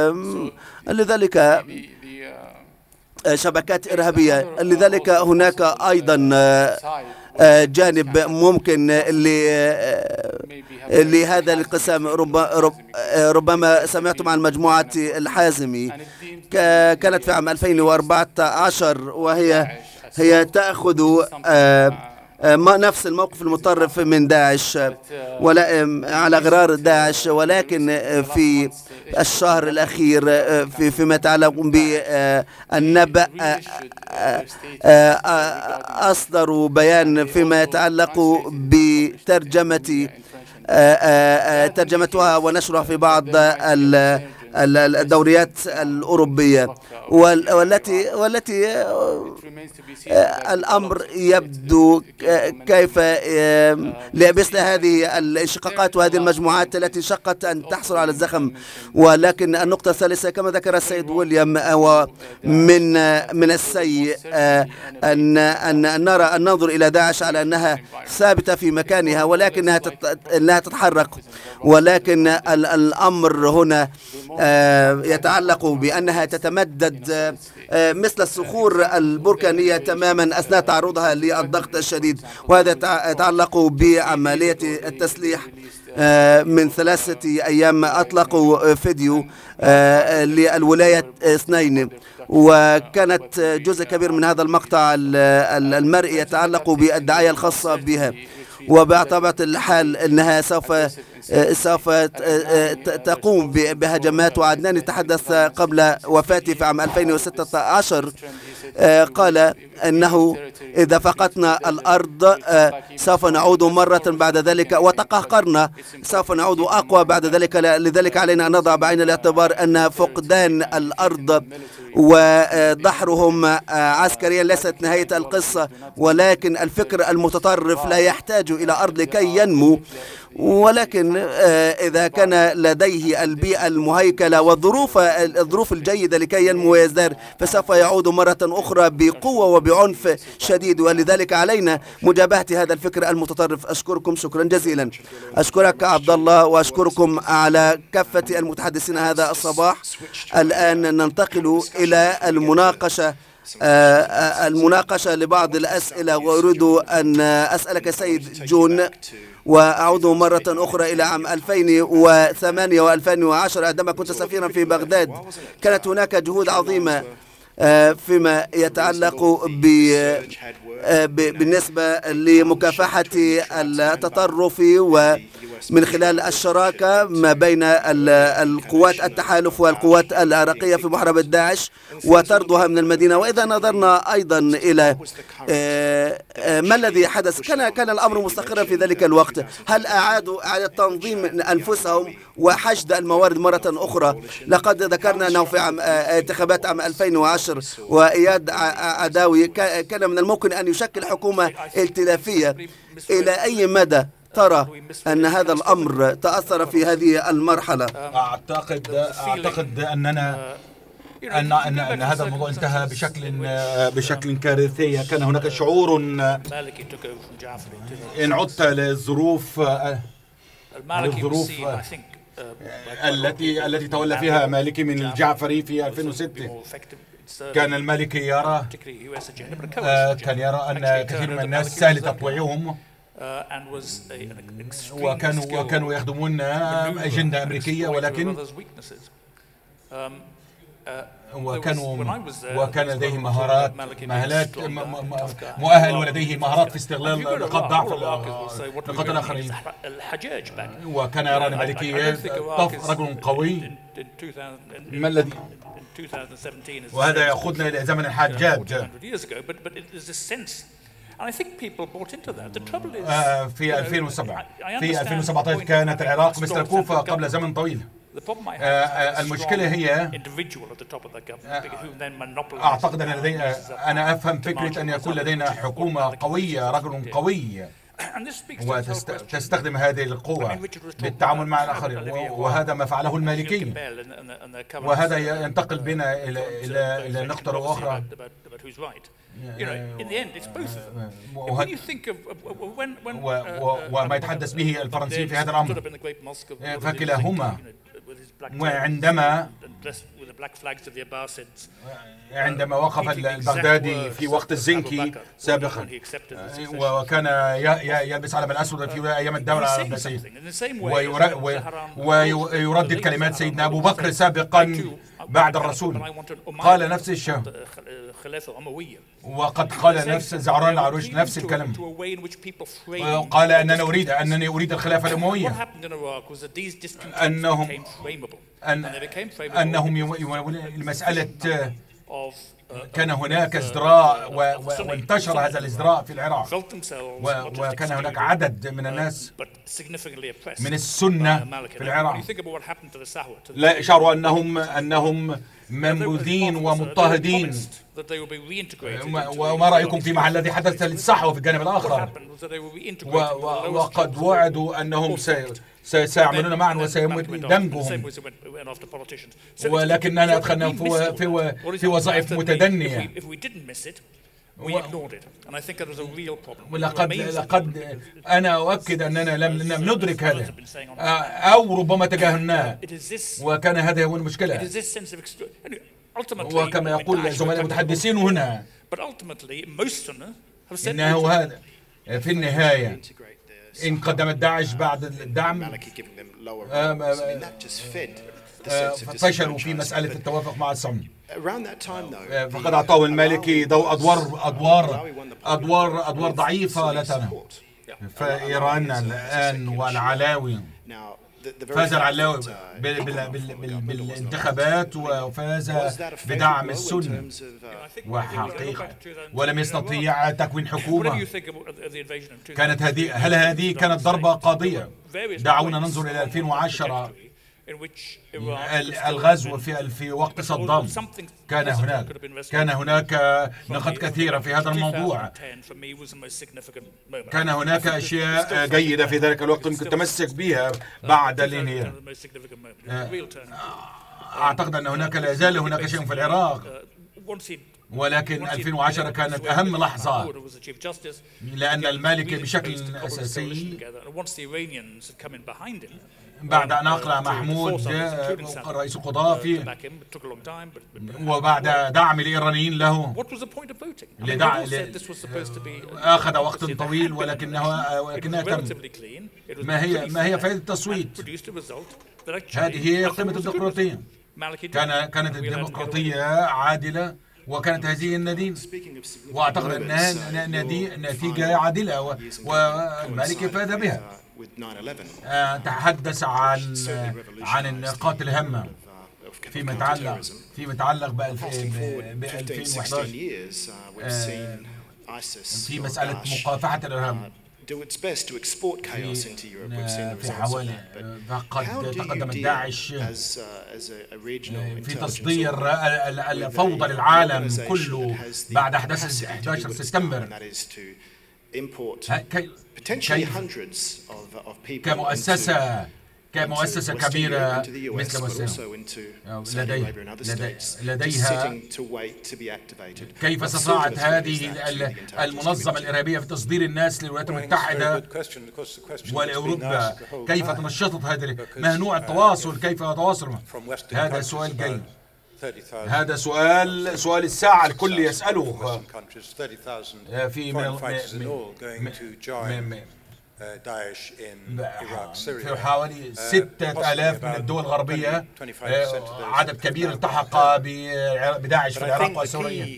لذلك شبكات إرهابية. لذلك هناك أيضا جانب ممكن لهذا الانقسام. ربما سمعتم عن مجموعة الحازمي، كانت في عام 2014 وهي تأخذ نفس الموقف المتطرف من داعش ولا على غرار داعش، ولكن في الشهر الأخير فيما يتعلق بالنبأ أصدروا بيان فيما يتعلق بترجمتها ونشرها في بعض الدوريات الأوروبية، والتي الأمر يبدو كيف لمثل هذه الانشقاقات وهذه المجموعات التي شقت أن تحصل على الزخم. ولكن النقطة الثالثة كما ذكر السيد ويليام، من السيء أن ننظر إلى داعش على أنها ثابتة في مكانها ولكنها تتحرك، ولكن الأمر هنا يتعلق بأنها تتمدد مثل الصخور البركانية تماما أثناء تعرضها للضغط الشديد. وهذا يتعلق بعملية التسليح. من 3 أيام أطلقوا فيديو للولاية 2، وكانت جزء كبير من هذا المقطع المرئي يتعلق بالدعاية الخاصة بها، وبطبيعة الحال أنها سوف تقوم بهجمات. وعدنان يتحدث قبل وفاته في عام 2016 قال أنه إذا فقدنا الأرض سوف نعود مرة بعد ذلك، وتقهقرنا سوف نعود أقوى بعد ذلك. لذلك علينا أن نضع بعين الاعتبار أن فقدان الأرض ودحرهم عسكريا ليست نهاية القصة، ولكن الفكر المتطرف لا يحتاج إلى أرض لكي ينمو، ولكن إذا كان لديه البيئة المهيكلة والظروف الجيدة لكي ينمو ويزدهر فسوف يعود مرة أخرى بقوة وبعنف شديد. ولذلك علينا مجابهة هذا الفكر المتطرف. أشكركم شكرا جزيلا. أشكرك عبد الله، وأشكركم على كافة المتحدثين هذا الصباح. الآن ننتقل إلى المناقشة لبعض الأسئلة، وأريد أن أسألك سيد جون، وأعود مرة أخرى إلى عام 2008 و2010 عندما كنت سفيرا في بغداد. كانت هناك جهود عظيمة فيما يتعلق بالنسبة لمكافحة التطرف، ومن خلال الشراكة ما بين القوات التحالف والقوات العراقية في محاربة داعش وطردها من المدينة. وإذا نظرنا أيضا إلى ما الذي حدث، كان الأمر مستقرا في ذلك الوقت. هل أعادوا إعادة تنظيم أنفسهم وحشد الموارد مرة أخرى؟ لقد ذكرنا أنه في انتخابات عام 2010 وإياد عداوي كان من الممكن أن يشكل حكومة ائتلافية. إلى أي مدى ترى أن هذا الأمر تأثر في هذه المرحلة؟ أعتقد أن هذا الموضوع انتهى بشكل كارثي. كان هناك شعور إن عدت للظروف التي تولى فيها مالكي من الجعفري في 2006. كان المالكي كان يرى أن كثير من الناس سهل تطويعهم، وكانوا يخدمون أجندة أمريكية، ولكن وكان لديه مهارات مؤهل، ولديه مهارات في استغلال نقاط ضعف نقاط الآخرين. وكان يرى المالكي رجل قوي. ما الذي وهذا يأخذنا إلى زمن الحجاج في 2007. في 2017 كانت العراق مثل الكوفة قبل زمن طويل. المشكلة هي أعتقد أنا أفهم فكرة أن يكون لدينا حكومة قوية، رجل قوي، وتستخدم هذه القوة للتعامل مع الآخرين، وهذا ما فعله المالكي. وهذا ينتقل بنا إلى نقطة أخرى. وما يتحدث به الفرنسيين في هذا الأمر، فكلاهما. عندما وقف البغدادي في وقت الزنكي سابقا، وكان يلبس علم الأسود في أيام الدولة العباسية، ويردد كلمات سيدنا أبو بكر سابقا بعد الرسول، قال نفس الشيء، وقد قال نفس زعران العروش نفس الكلام، وقال أنني أريد الخلافة الأموية، أنهم المسألة كان هناك ازدراء، وانتشر هذا الازدراء في العراق، وكان هناك عدد من الناس من السنة في العراق لا شعروا أنهم منبوذين ومضطهدين. وما رأيكم فيما الذي حدث للصحوة في الجانب الآخر؟ وقد وعدوا أنهم سيعملون معا وسيتم دمجهم، ولكننا أدخلنا في وظائف متدنية. لقد أنا أؤكد أننا لم ندرك هذا، أو ربما تجاهلناه، وكان هذا هو المشكلة. وكما يقول زملاء المتحدثين هنا، إنه هذا في النهاية إن قدمت داعش بعد الدعم فشلوا في مسألة التوافق مع الصمم. فقد أعطاه المالكي أدوار ضعيفة لا تنام. فإيران الآن والعلاوي، فاز العلاوي بالانتخابات وفاز بدعم السنة وحقيقة، ولم يستطيع تكوين حكومة. هل هذه كانت ضربة قاضية؟ دعونا ننظر إلى 2010 الغزو في وقت صدام. كان هناك نقاط كثيرة في هذا الموضوع. كان هناك أشياء جيدة في ذلك الوقت يمكن التمسك بها بعد الانهيار. أعتقد أن هناك لا يزال هناك شيء في العراق، ولكن 2010 كانت أهم لحظة، لأن المالكي بشكل أساسي بعد أن أقلع محمود رئيس القضاء وبعد دعم الإيرانيين له أخذ وقت طويل، ولكنها تم. ما هي فائدة التصويت؟ هذه هي قيمة الديمقراطية. كانت الديمقراطية عادلة، وكانت هذه النتيجة، وأعتقد أنها نتيجة عادلة، والمالكي فاز بها. تحدث عن النقاط الهامة فيما يتعلق ب 2011 في مسألة مكافحة الإرهاب في حوالي. فقد تقدم داعش في تصدير الفوضى للعالم كله بعد أحداث 11 سبتمبر. كمؤسسة كبيرة مثل لديها كيف استطاعت هذه المنظمة الإرهابية في تصدير الناس للولايات المتحدة ولأوروبا؟ كيف تنشطت هذه؟ ما نوع التواصل؟ كيف يتواصل؟ هذا سؤال جيد. هذا سؤال الساعة الكل يسأله. في في حوالي 6000 من الدول الغربية عدد كبير التحق بداعش في العراق وسوريا،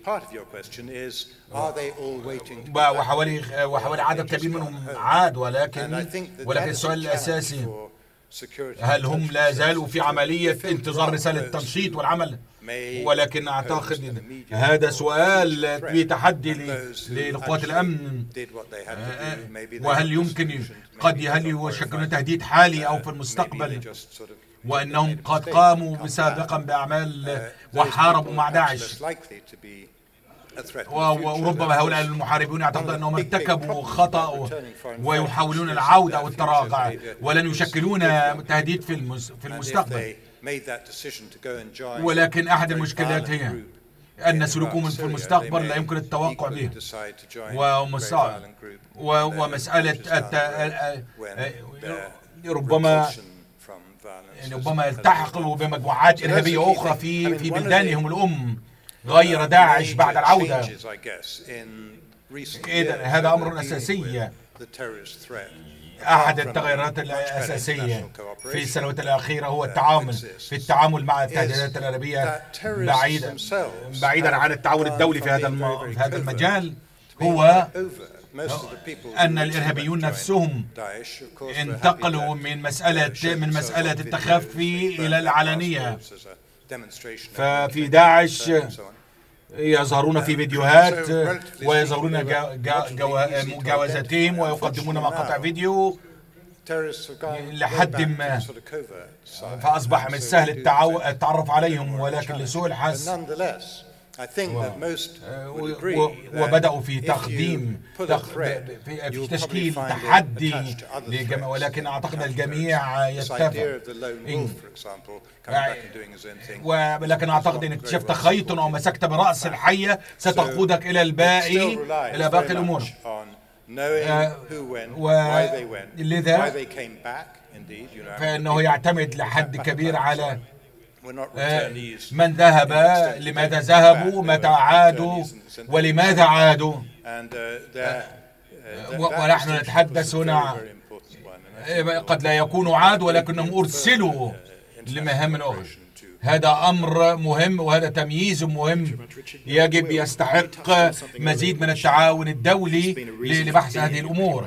وحوالي عدد كبير منهم عاد، ولكن السؤال الأساسي هل هم لا زالوا في عملية انتظار رسالة التنشيط والعمل؟ ولكن أعتقد هذا سؤال في تحدي لقوات الأمن، وهل يمكن هل يشكلون تهديد حالي أو في المستقبل، وأنهم قد قاموا سابقا بأعمال وحاربوا مع داعش، وربما هؤلاء المحاربون يعتقدون أنهم ارتكبوا خطأ ويحاولون العودة أو التراجع ولن يشكلون تهديد في المستقبل. ولكن أحد المشكلات هي أن سلوكهم في المستقبل لا يمكن التوقع به، ومسألة ربما التحقوا بمجموعات إرهابية أخرى في بلدانهم الأم غير داعش بعد العودة. إذن هذا أمر أساسي. أحد التغيرات الأساسية في السنوات الأخيرة هو التعامل مع التهديدات الإرهابية بعيدا عن التعاون الدولي في هذا المجال، هو أن الإرهابيون نفسهم انتقلوا من مسألة التخفي إلى العلانية. ففي داعش يظهرون في فيديوهات ويظهرون مجاوزاتهم ويقدمون مقاطع فيديو لحد ما، فأصبح من السهل التعرف عليهم، ولكن لسوء الحظ وبدأوا في في تشكيل تحدي ولكن أعتقد الجميع يتفق. ولكن أعتقد أن اكتشاف تخيط أو مسكت برأس الحية ستقودك إلى باقي الأمور. ولذا فإنه يعتمد لحد كبير على من ذهب، لماذا ذهبوا، متى عادوا، ولماذا عادوا. ونحن نتحدث هنا قد لا يكونوا عادوا ولكنهم أرسلوا لمهام أخرى. هذا أمر مهم وهذا تمييز مهم يجب يستحق مزيد من التعاون الدولي لبحث هذه الأمور.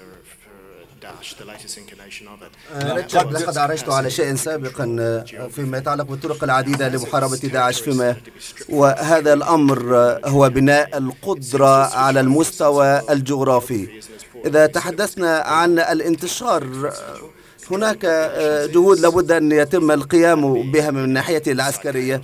لقد عرجت على شيء سابقا فيما يتعلق بالطرق العديدة لمحاربة داعش، وهذا الأمر هو بناء القدرة على المستوى الجغرافي. إذا تحدثنا عن الانتشار، هناك جهود لابد أن يتم القيام بها من الناحية العسكرية،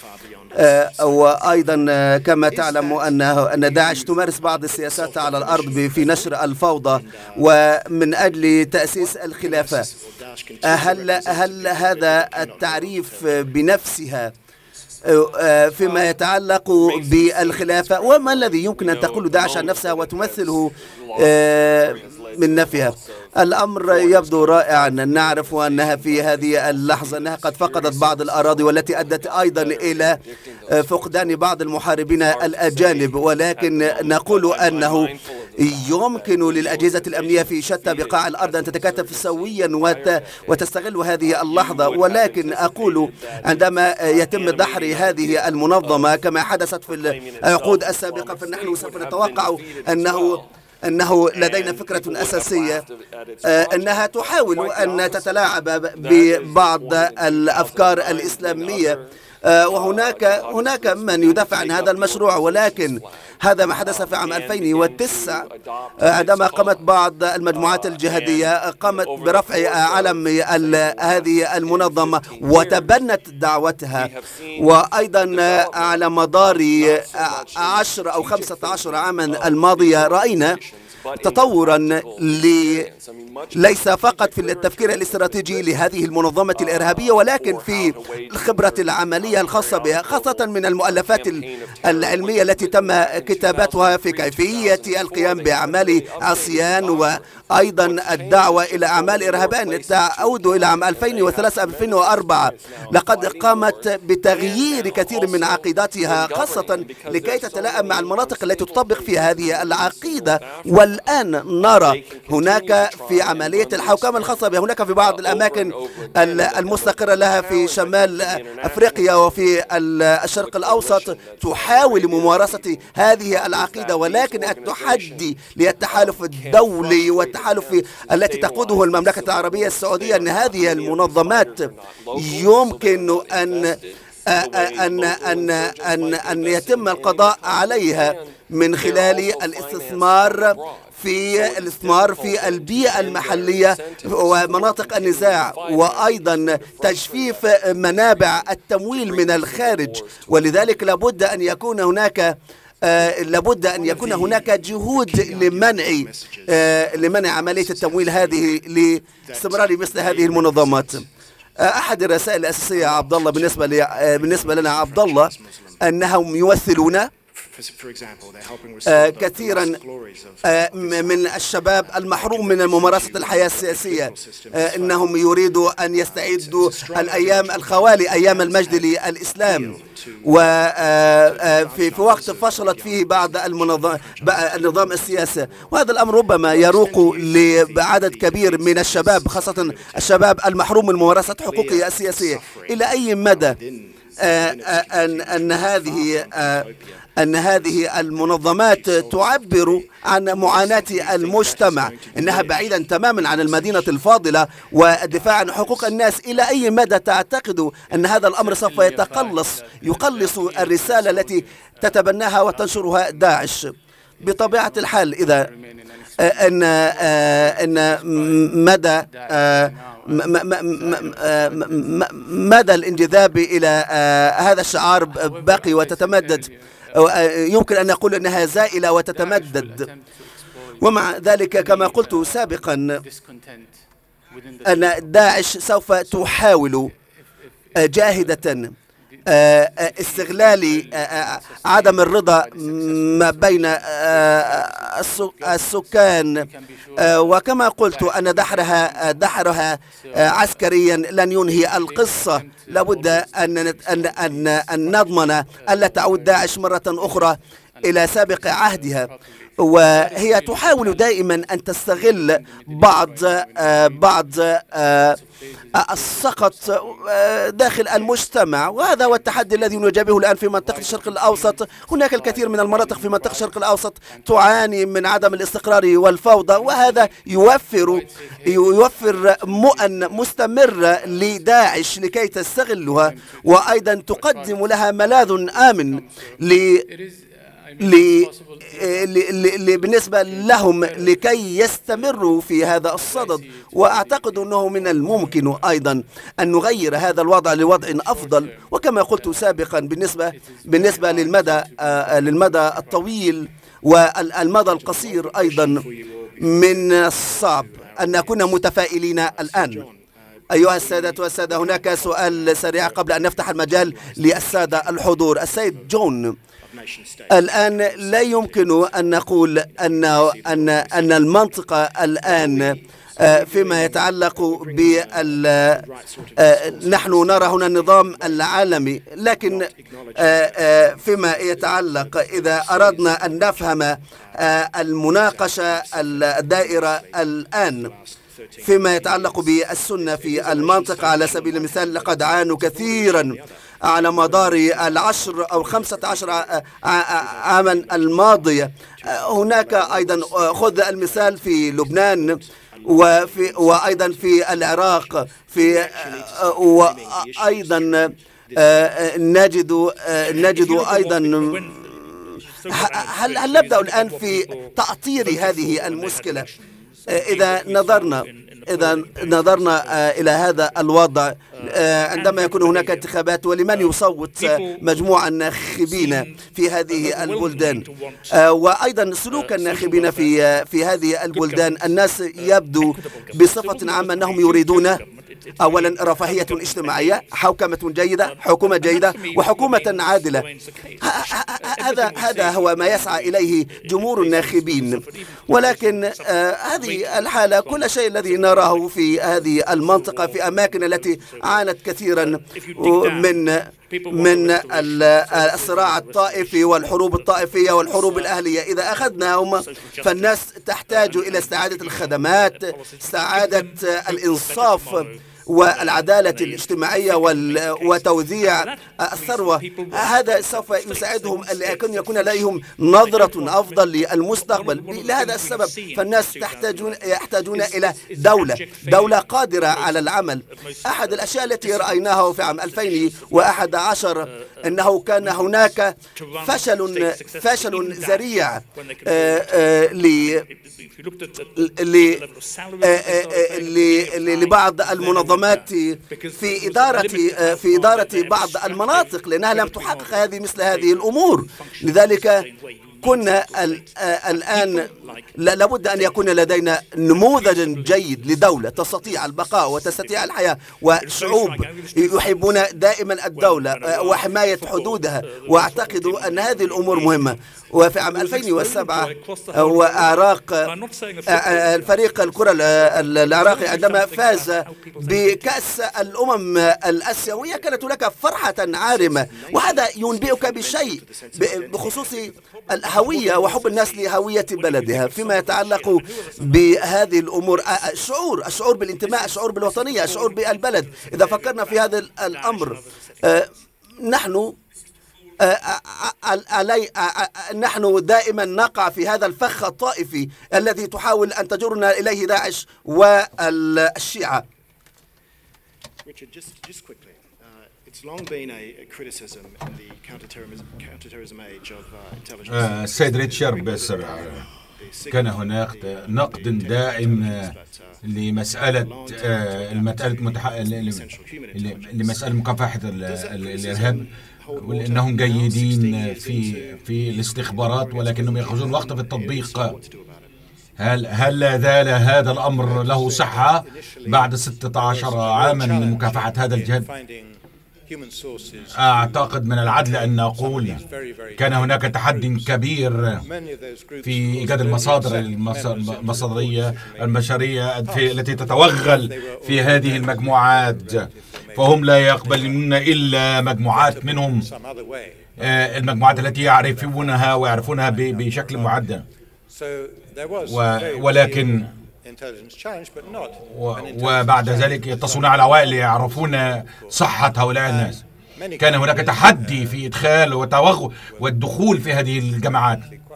وأيضا كما تعلم أن داعش تمارس بعض السياسات على الأرض في نشر الفوضى ومن أجل تأسيس الخلافة. هل هذا التعريف بنفسها فيما يتعلق بالخلافة، وما الذي يمكن أن تقول داعش عن نفسها وتمثله من نفيها؟ الأمر يبدو رائعا. نعرف أنها في هذه اللحظة أنها قد فقدت بعض الأراضي والتي أدت أيضا إلى فقدان بعض المحاربين الأجانب، ولكن نقول أنه يمكن للأجهزة الأمنية في شتى بقاع الأرض أن تتكاتف سويا وتستغل هذه اللحظة. ولكن أقول عندما يتم دحر هذه المنظمة كما حدثت في العقود السابقة، فنحن سوف نتوقع أنه لدينا فكرة أساسية أنها تحاول أن تتلاعب ببعض الأفكار الإسلامية، وهناك من يدافع عن هذا المشروع. ولكن هذا ما حدث في عام 2009 عندما قامت بعض المجموعات الجهادية قامت برفع علم هذه المنظمة وتبنت دعوتها. وأيضا على مدار 10 أو 15 عاما الماضية رأينا تطورا ليس فقط في التفكير الاستراتيجي لهذه المنظمة الإرهابية، ولكن في الخبرة العملية الخاصة بها، خاصة من المؤلفات العلمية التي تم كتابتها في كيفية القيام بأعمال عصيان وأيضا الدعوة إلى أعمال إرهابية تعود إلى عام 2003-2004. لقد قامت بتغيير كثير من عقيدتها خاصة لكي تتلائم مع المناطق التي تطبق فيها هذه العقيدة الآن نرى هناك في عملية الحوكمة الخاصة بها، هناك في بعض الأماكن المستقرة لها في شمال أفريقيا وفي الشرق الأوسط تحاول ممارسة هذه العقيدة، ولكن التحدي للتحالف الدولي والتحالف التي تقوده المملكة العربية السعودية أن هذه المنظمات يمكن أن يتم القضاء عليها من خلال الاستثمار في البيئة المحلية ومناطق النزاع، وأيضا تجفيف منابع التمويل من الخارج. ولذلك لابد أن يكون هناك جهود لمنع عملية التمويل هذه لاستمرار مثل هذه المنظمات. أحد الرسائل الأساسية عبد الله بالنسبة لنا عبد الله أنهم يمثلون كثيرا من الشباب المحروم من ممارسة الحياة السياسية، إنهم يريدوا أن يستعيدوا الأيام الخوالي، أيام المجد للإسلام، وفي وقت فشلت فيه بعض النظام السياسي. وهذا الأمر ربما يروق لعدد كبير من الشباب، خاصة الشباب المحروم من ممارسة حقوقه السياسية. إلى أي مدى أن هذه المنظمات تعبر عن معاناة المجتمع، إنها بعيدا تماما عن المدينة الفاضلة والدفاع عن حقوق الناس. إلى أي مدى تعتقد أن هذا الأمر سوف يقلص الرسالة التي تتبناها وتنشرها داعش؟ بطبيعة الحال إذا أن مدى الانجذاب إلى هذا الشعار باقي وتتمدد، يمكن أن نقول أنها زائلة وتتمدد. ومع ذلك كما قلت سابقا أن داعش سوف تحاول جاهدة استغلال عدم الرضا ما بين السكان، وكما قلت أن دحرها عسكريا لن ينهي القصة. لابد أن نضمن ألا تعود داعش مرة أخرى إلى سابق عهدها، وهي تحاول دائما أن تستغل بعض السقط داخل المجتمع، وهذا هو التحدي الذي نواجهه الآن في منطقة الشرق الأوسط. هناك الكثير من المناطق في منطقة الشرق الأوسط تعاني من عدم الاستقرار والفوضى، وهذا يوفر مؤن مستمر لداعش لكي تستغلها، وأيضا تقدم لها ملاذ آمن بالنسبة لهم لكي يستمروا في هذا الصدد. وأعتقد أنه من الممكن أيضا أن نغير هذا الوضع لوضع أفضل. وكما قلت سابقا بالنسبة للمدى الطويل والمدى القصير أيضا من الصعب أن نكون متفائلين الآن. أيها السادة والسادة، هناك سؤال سريع قبل أن نفتح المجال للسادة الحضور. السيد جون، الآن لا يمكن أن نقول أن المنطقة الآن فيما يتعلق نحن نرى هنا النظام العالمي، لكن فيما يتعلق إذا أردنا أن نفهم المناقشة الدائرة الآن فيما يتعلق بالسنة في المنطقة، على سبيل المثال لقد عانوا كثيرا على مدار 10 أو 15 عاما الماضية. هناك أيضا خذ المثال في لبنان وأيضا في العراق، وأيضا نجد أيضا هل نبدأ الآن في تأطير هذه المشكلة؟ إذا نظرنا إلى هذا الوضع عندما يكون هناك انتخابات، ولمن يصوت مجموعة الناخبين في هذه البلدان، وأيضا سلوك الناخبين في هذه البلدان، الناس يبدو بصفة عامة أنهم يريدون أولا رفاهية اجتماعية، حوكمة جيدة، حكومة جيدة، وحكومة عادلة. هذا هو ما يسعى إليه جمهور الناخبين. ولكن هذه الحالة كل شيء الذي نراه في هذه المنطقة في أماكن التي عانت كثيرا من الصراع الطائفي والحروب الطائفية والحروب الأهلية. إذا أخذناهم فالناس تحتاج إلى استعادة الخدمات، استعادة الإنصاف والعدالة الاجتماعية وتوزيع الثروة. هذا سوف يساعدهم لأن يكون لديهم نظرة أفضل للمستقبل. لهذا السبب فالناس يحتاجون إلى دولة قادرة على العمل. أحد الأشياء التي رأيناها في عام 2011 أنه كان هناك فشل ذريع لبعض المنظمات في إدارة بعض المناطق، لأنها لم تحقق مثل هذه الأمور. لذلك كنا الآن لابد أن يكون لدينا نموذج جيد لدولة تستطيع البقاء وتستطيع الحياة، وشعوب يحبون دائما الدولة وحماية حدودها، وأعتقد أن هذه الأمور مهمة. وفي عام 2007 وأعراق الفريق الكرة العراقي عندما فاز بكأس الأمم الآسيوية كانت هناك فرحة عارمة، وهذا ينبئك بشيء بخصوص الهوية وحب الناس لهوية بلدها. فيما يتعلق بهذه الأمور، الشعور بالانتماء، الشعور بالوطنية، الشعور بالبلد. إذا فكرنا في هذا الأمر نحن دائما نقع في هذا الفخ الطائفي الذي تحاول أن تجرنا إليه داعش والشيعة. السيد ريتشارد بيسر، كان هناك نقد دائم لمسألة لمسألة مكافحة الإرهاب، ولأنهم جيدين في الاستخبارات ولكنهم يأخذون وقت في التطبيق. هل لا زال هذا الأمر له صحة بعد 16 عاما من مكافحة هذا الجهاد؟ أعتقد من العدل أن نقول كان هناك تحدي كبير في إيجاد المصادر المصادرية البشرية التي تتوغل في هذه المجموعات، فهم لا يقبلون إلا مجموعات منهم، المجموعات التي يعرفونها ويعرفونها بشكل معدل، ولكن وبعد ذلك يتصلون على عوائل يعرفون صحة هؤلاء الناس. كان هناك تحدي في إدخال والدخول في هذه الجماعات،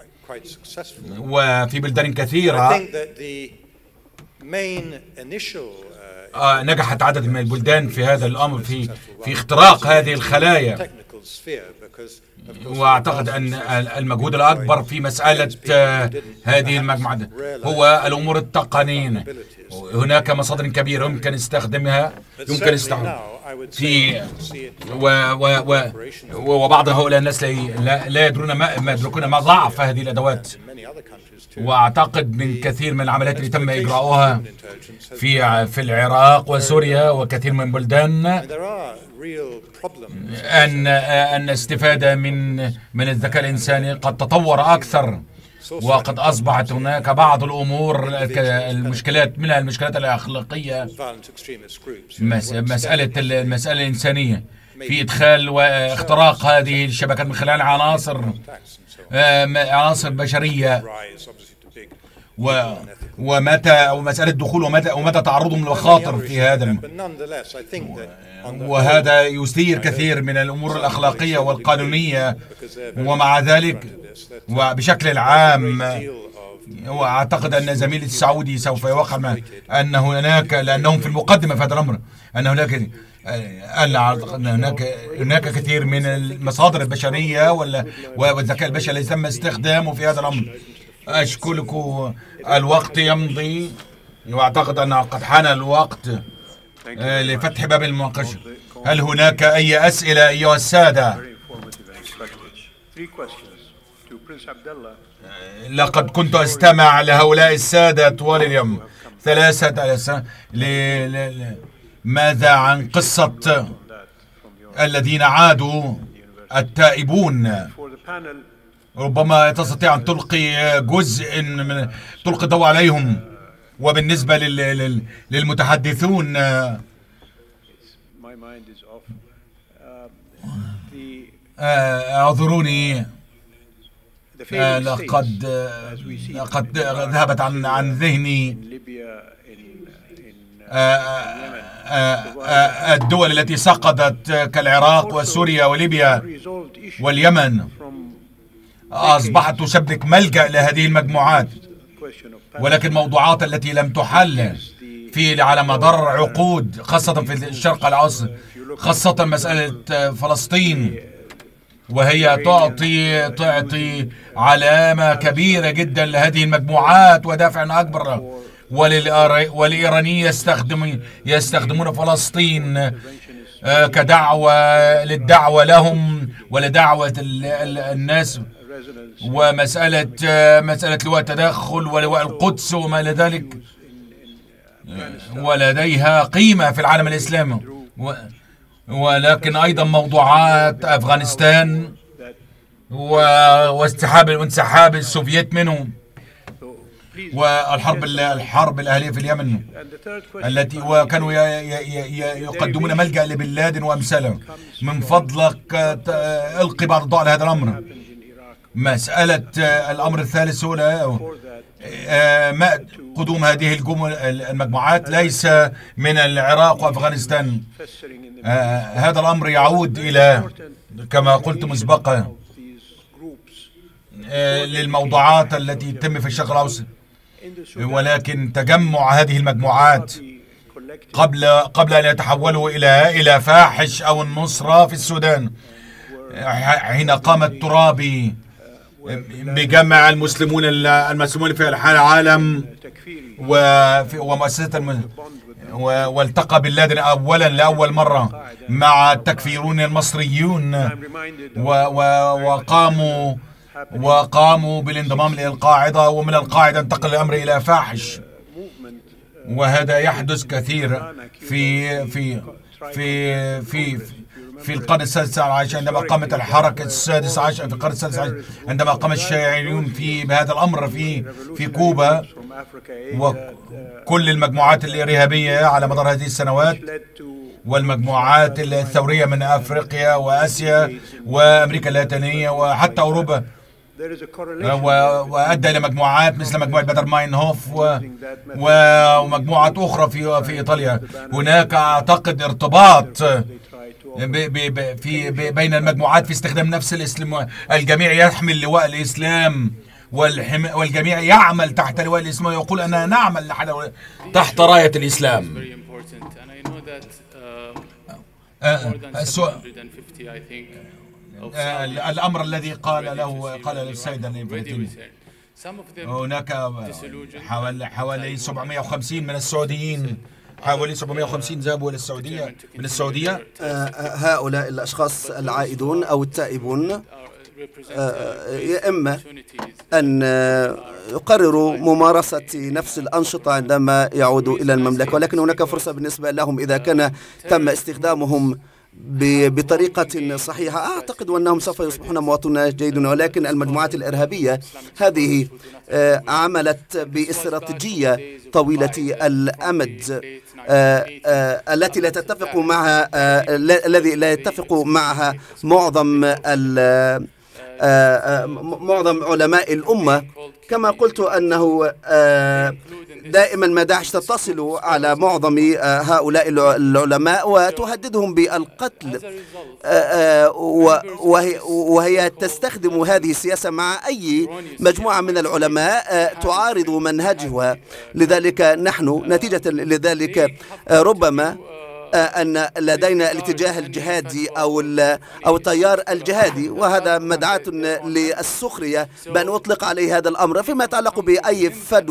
وفي بلدان كثيرة نجحت عدد من البلدان في هذا الأمر في اختراق هذه الخلايا. وأعتقد أن المجهود الأكبر في مسألة هذه المجموعة هو الأمور التقنية. هناك مصادر كبيرة يمكن استخدامها في وبعض هؤلاء الناس لا يدرون ما يدركون ما ضعف هذه الأدوات. وأعتقد من كثير من العمليات اللي تم إجراؤها في العراق وسوريا وكثير من بلدان أن الاستفادة من الذكاء الإنساني قد تطور أكثر، وقد أصبحت هناك بعض الأمور المشكلات منها المشكلات الأخلاقية، مسألة الإنسانية في إدخال واختراق هذه الشبكات من خلال عناصر بشرية، ومسألة دخول ومتى تعرضهم للمخاطر في هذا. وهذا يثير كثير من الأمور الأخلاقية والقانونية. ومع ذلك وبشكل عام، وأعتقد أن زميلي السعودي سوف يوقع أن هناك، لأنهم في المقدمة في هذا الأمر، أن هناك كثير من المصادر البشرية والذكاء البشري الذي تم استخدامه في هذا الأمر. أشكركم، الوقت يمضي، وأعتقد أن قد حان الوقت لفتح باب المناقشة. هل هناك أي أسئلة أيها السادة؟ لقد كنت أستمع لهؤلاء السادة طوال اليوم 3 أسابيع. ماذا عن قصة الذين عادوا التائبون؟ ربما تستطيع أن تلقي جزء من تلقي الضوء عليهم. وبالنسبة للمتحدثون، اعذروني، لقد ذهبت عن ذهني الدول التي سقطت كالعراق وسوريا وليبيا واليمن أصبحت تشبك ملجأ لهذه المجموعات، ولكن موضوعات التي لم تحل على مدار عقود، خاصة في الشرق الأوسط، خاصة مسألة فلسطين، وهي تعطي علامة كبيرة جدا لهذه المجموعات ودافع أكبر، والإيرانيين يستخدمون فلسطين كدعوة للدعوة لهم ولدعوة الناس، ومسألة لواء التدخل ولواء القدس وما إلى ذلك، ولديها قيمة في العالم الإسلامي. ولكن أيضا موضوعات أفغانستان وانسحاب السوفييت منه، والحرب الأهلية في اليمن التي وكانوا يقدمون ملجأ لبن لادن وأمثاله. من فضلك ألقي بعض الضوء على هذا الأمر. مسألة الأمر الثالث هو قدوم هذه المجموعات ليس من العراق وأفغانستان. هذا الأمر يعود إلى كما قلت مسبقا للموضوعات التي تتم في الشرق الأوسط، ولكن تجمع هذه المجموعات قبل أن يتحولوا إلى فاحش أو النصرة في السودان، حين قام الترابي بجمع المسلمون في العالم ومؤسسة والتقى بن لادن لأول مرة مع التكفيرون المصريون وقاموا بالانضمام إلى القاعدة، ومن القاعدة انتقل الأمر إلى فاحش. وهذا يحدث كثير في القرن السادس عشر، عندما قامت الحركة السادس عشر في القرن السادس عشر، عندما قام الشيوعيون بهذا الأمر في كوبا، وكل المجموعات الإرهابية على مدار هذه السنوات، والمجموعات الثورية من أفريقيا وآسيا وأمريكا اللاتينية وحتى أوروبا، وأدى إلى مجموعات مثل مجموعة بادر ماينهوف ومجموعات أخرى في إيطاليا. هناك أعتقد ارتباط بين المجموعات في استخدام نفس الاسم. الجميع يحمل لواء الإسلام، والجميع يعمل تحت لواء الإسلام، ويقول أننا نعمل تحت راية الإسلام. الأمر الذي قال السيد الإنفلتيني، هناك حوالي 750 من السعوديين، حوالي 750 ذهبوا إلى السعودية من السعودية. هؤلاء الأشخاص العائدون أو التائبون إما أن يقرروا ممارسة نفس الأنشطة عندما يعودوا إلى المملكة، ولكن هناك فرصة بالنسبة لهم إذا كان تم استخدامهم بطريقة صحيحة. أعتقد أنهم سوف يصبحون مواطنين جيدون، ولكن المجموعات الإرهابية هذه عملت باستراتيجية طويلة الأمد التي لا تتفق معها الذي لا يتفق معها معظم علماء الأمة. كما قلت أنه دائما ما داعش تتصل على معظم هؤلاء العلماء وتهددهم بالقتل، وهي تستخدم هذه السياسة مع أي مجموعة من العلماء تعارض منهجها. لذلك نحن نتيجة لذلك ربما أن لدينا الاتجاه الجهادي أو التيار الجهادي، وهذا مدعاة للسخرية بأن أطلق عليه هذا الأمر. فيما يتعلق بأي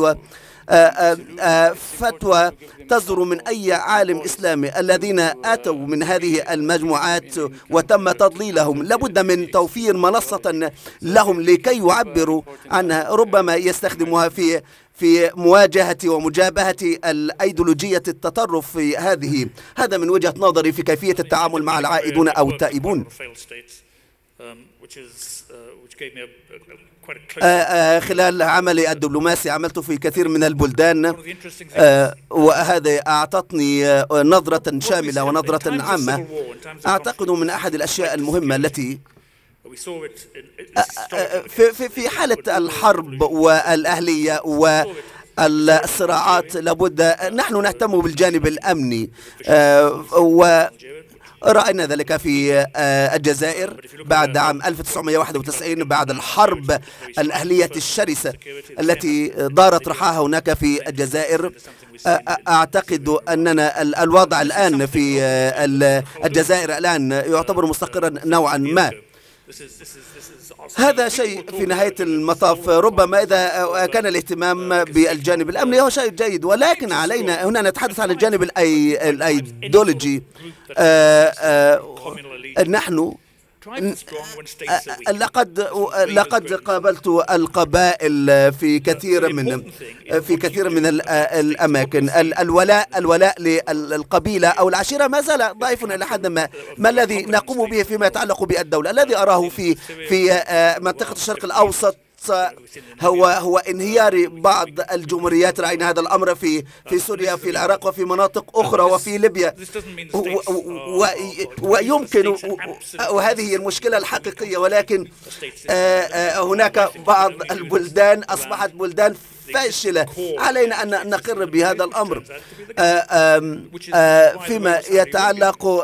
فتوى تصدر من أي عالم إسلامي الذين آتوا من هذه المجموعات وتم تضليلهم، لابد من توفير منصة لهم لكي يعبروا عنها، ربما يستخدموها في مواجهة ومجابهة الأيديولوجية التطرف في هذا من وجهة نظري في كيفية التعامل مع العائدون أو التائبون. خلال عملي الدبلوماسي عملت في كثير من البلدان، وهذا أعطتني نظرة شاملة ونظرة عامة. أعتقد من أحد الأشياء المهمة التي في حالة الحرب والأهلية والصراعات لابد نحن نهتم بالجانب الأمني، ورأينا ذلك في الجزائر بعد عام 1991 بعد الحرب الأهلية الشرسة التي دارت رحاها هناك في الجزائر. أعتقد أننا الوضع الآن في الجزائر الآن يعتبر مستقرا نوعا ما. هذا شيء في نهاية المطاف ربما إذا كان الاهتمام بالجانب الأمني هو شيء جيد، ولكن علينا هنا نتحدث عن الجانب الأيديولوجي. نحن لقد قابلت القبائل في كثير من الأماكن. الولاء للقبيلة أو العشيرة ما زال ضعيف إلى حد ما. ما الذي نقوم به فيما يتعلق بالدولة؟ الذي أراه في منطقة الشرق الأوسط هو انهيار بعض الجمهوريات. رأينا هذا الأمر في سوريا، في العراق، وفي مناطق أخرى، وفي ليبيا، ويمكن، وهذه هي المشكلة الحقيقية. ولكن هناك بعض البلدان أصبحت بلدان فاشلة. علينا أن نقر بهذا الأمر. فيما يتعلق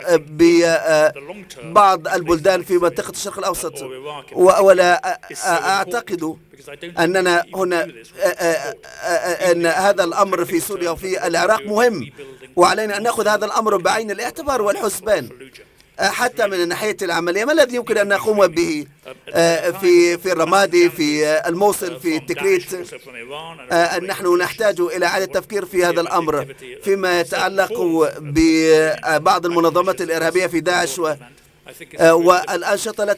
ببعض البلدان في منطقة الشرق الأوسط، ولا أعتقد أننا هنا أن هذا الأمر في سوريا وفي العراق مهم، وعلينا أن نأخذ هذا الأمر بعين الاعتبار والحسبان حتى من ناحية العملية. ما الذي يمكن أن نقوم به في الرمادي، في الموصل، في تكريت؟ نحن نحتاج إلى إعادة التفكير في هذا الأمر فيما يتعلق ببعض المنظمات الإرهابية في داعش والأنشطة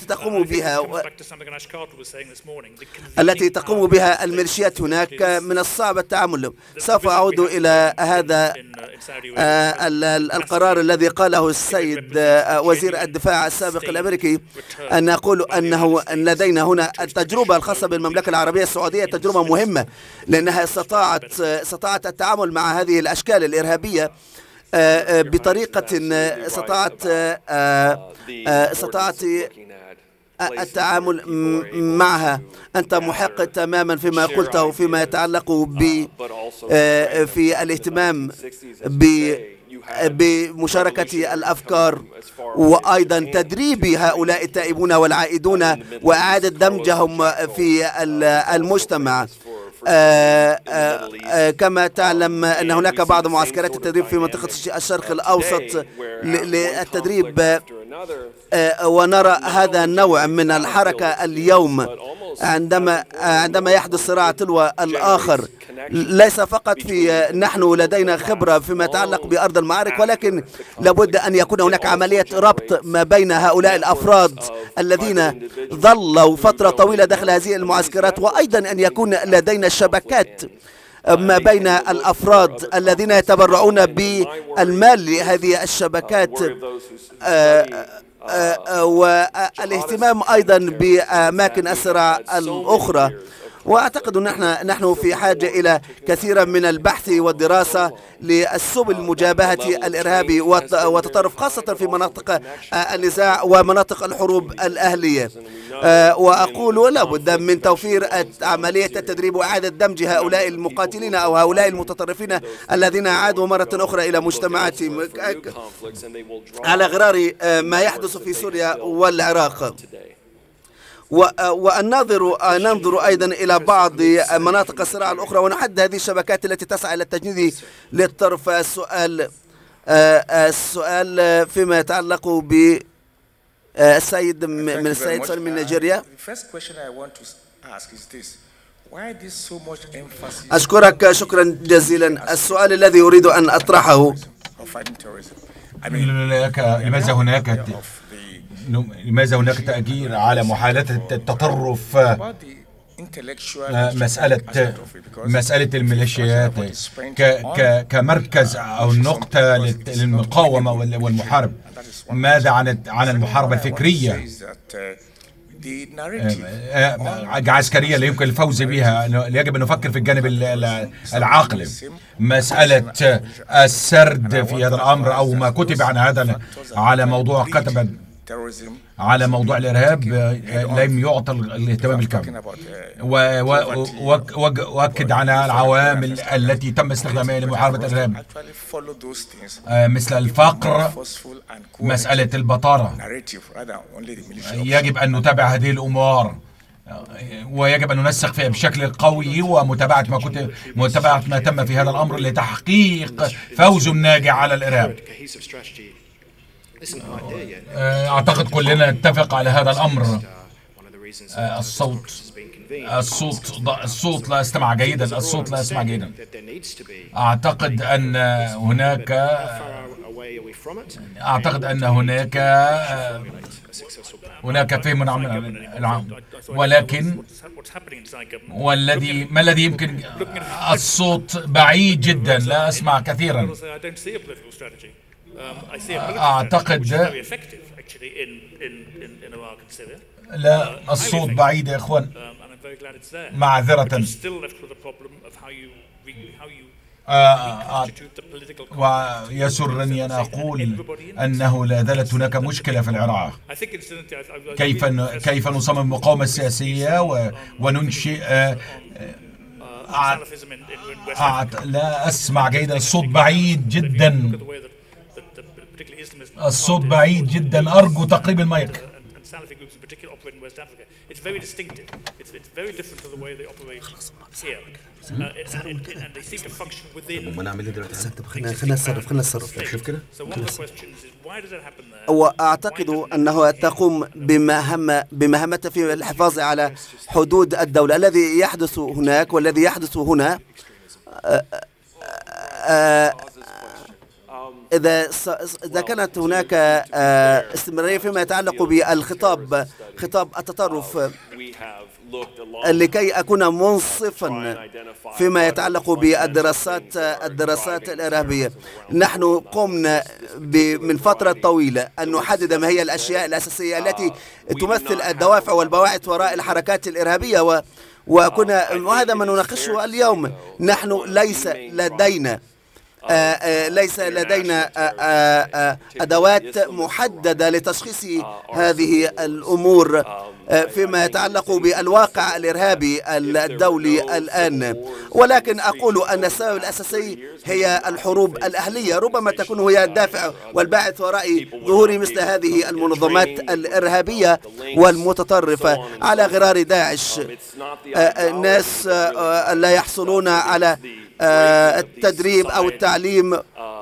التي تقوم بها الميليشيات هناك. من الصعب التعامل. سوف أعود إلى هذا القرار الذي قاله السيد وزير الدفاع السابق الأمريكي، أن نقول أنه لدينا هنا التجربة الخاصة بالمملكة العربية السعودية تجربة مهمة، لأنها استطاعت التعامل مع هذه الأشكال الإرهابية بطريقة استطاعت التعامل معها. أنت محق تماما فيما قلته فيما يتعلق في الاهتمام بمشاركة الأفكار، وأيضا تدريب هؤلاء التائبون والعائدون وإعادة دمجهم في المجتمع. كما تعلم أن هناك بعض معسكرات التدريب في منطقة الشرق الأوسط للتدريب، ونرى هذا النوع من الحركة اليوم عندما يحدث صراع تلو الآخر. ليس فقط نحن لدينا خبرة فيما يتعلق بأرض المعارك، ولكن لابد أن يكون هناك عملية ربط ما بين هؤلاء الأفراد الذين ظلوا فترة طويلة داخل هذه المعسكرات، وأيضا أن يكون لدينا شبكات ما بين الأفراد الذين يتبرعون بالمال لهذه الشبكات، والاهتمام أيضا بأماكن الصراع الأخرى. وأعتقد نحن في حاجة إلى كثيرا من البحث والدراسة للسبل مجابهة الإرهاب والتطرف، خاصة في مناطق النزاع ومناطق الحروب الأهلية. وأقول لابد من توفير عملية التدريب وإعادة دمج هؤلاء المقاتلين أو هؤلاء المتطرفين الذين عادوا مرة أخرى إلى مجتمعاتهم، على غرار ما يحدث في سوريا والعراق. وننظر أيضا إلى بعض مناطق الصراع الأخرى ونحدد هذه الشبكات التي تسعى إلى التجنيد للطرف. السؤال فيما يتعلق بالسيد من نيجيريا. أشكرك شكرا جزيلا. السؤال الذي أريد أن أطرحه، لماذا هناك تأجيل على محاولات التطرف؟ مسألة الميليشيات كمركز أو نقطة للمقاومة والمحاربة. ماذا عن المحاربة الفكرية؟ عسكرية لا يمكن الفوز بها، يجب أن نفكر في الجانب العاقل. مسألة السرد في هذا الأمر أو ما كتب عن هذا على موضوع كتب على موضوع الإرهاب لم يعطى الاهتمام الكامل، وأكد على العوامل التي تم استخدامها لمحاربة الإرهاب مثل الفقر، مسألة البطالة. يجب أن نتابع هذه الأمور ويجب أن ننسق فيها بشكل قوي، ومتابعة ما تم في هذا الأمر لتحقيق فوز ناجح على الإرهاب. أعتقد كلنا نتفق على هذا الأمر. الصوت لا يستمع جيدا. أعتقد أن هناك فهم عام، ولكن ما الذي يمكن الصوت بعيد جدا، لا أسمع كثيرا. أعتقد لا، الصوت بعيد يا إخوان، معذرة. ويسرني أن أقول أنه لا زالت هناك مشكلة في العراق. كيف نصمم مقاومة سياسية وننشئ لا أسمع جيدا، الصوت بعيد جدا. أرجو تقريب المايك. خلينا نتصرف كده. وأعتقد أنه تقوم بمهمة في الحفاظ على حدود الدولة. الذي يحدث هناك والذي يحدث هنا، إذا كانت هناك استمرارية فيما يتعلق بالخطاب، خطاب التطرف، لكي أكون منصفا فيما يتعلق بالدراسات الإرهابية، نحن قمنا من فترة طويلة أن نحدد ما هي الأشياء الأساسية التي تمثل الدوافع والبواعث وراء الحركات الإرهابية، وهذا ما نناقشه اليوم. نحن ليس لدينا أدوات محددة لتشخيص هذه الأمور فيما يتعلق بالواقع الإرهابي الدولي الآن، ولكن أقول أن السبب الأساسي هي الحروب الأهلية. ربما تكون هي الدافع والباعث وراء ظهور مثل هذه المنظمات الإرهابية والمتطرفة على غرار داعش. الناس لا يحصلون على التدريب أو التعليم،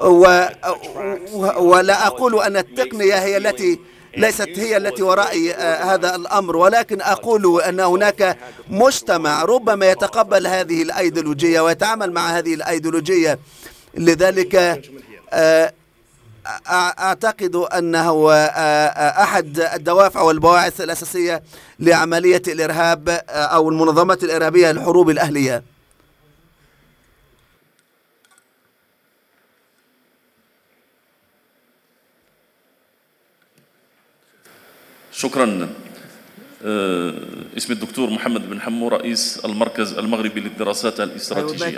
ولا أقول أن التقنية ليست هي التي وراء هذا الأمر، ولكن أقول أن هناك مجتمع ربما يتقبل هذه الأيديولوجية ويتعامل مع هذه الأيديولوجية. لذلك أعتقد أنه أحد الدوافع والبواعث الأساسية لعملية الإرهاب أو المنظمات الإرهابية الحروب الأهلية. شكرا. اسمي الدكتور محمد بن حمو، رئيس المركز المغربي للدراسات الاستراتيجية.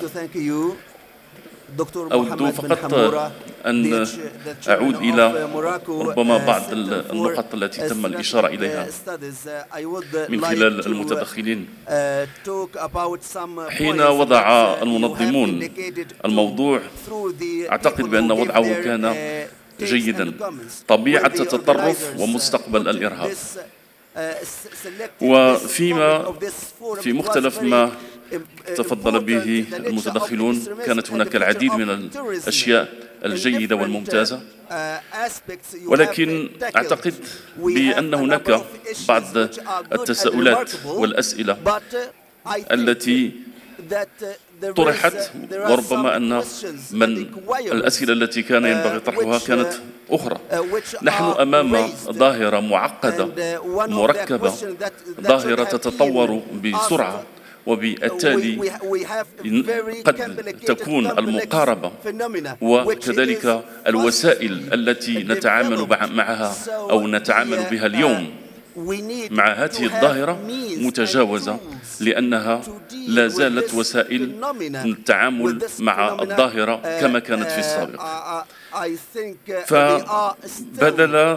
أود فقط أن أعود إلى ربما بعض النقط التي تم الإشارة إليها من خلال المتدخلين. حين وضع المنظمون الموضوع، أعتقد بأن وضعه كان جيدا: طبيعة التطرف ومستقبل الإرهاب. في مختلف ما تفضل به المتدخلون، كانت هناك العديد من الأشياء الجيدة والممتازة، ولكن أعتقد بأن هناك بعض التساؤلات والأسئلة التي طرحت، وربما أن الأسئلة التي كان ينبغي طرحها كانت أخرى. نحن أمام ظاهرة معقدة مركبة، ظاهرة تتطور بسرعة، وبالتالي قد تكون المقاربة وكذلك الوسائل التي نتعامل معها أو نتعامل بها اليوم مع هذه الظاهرة متجاوزة، لأنها لا زالت وسائل للتعامل مع الظاهرة كما كانت في السابق. فبدل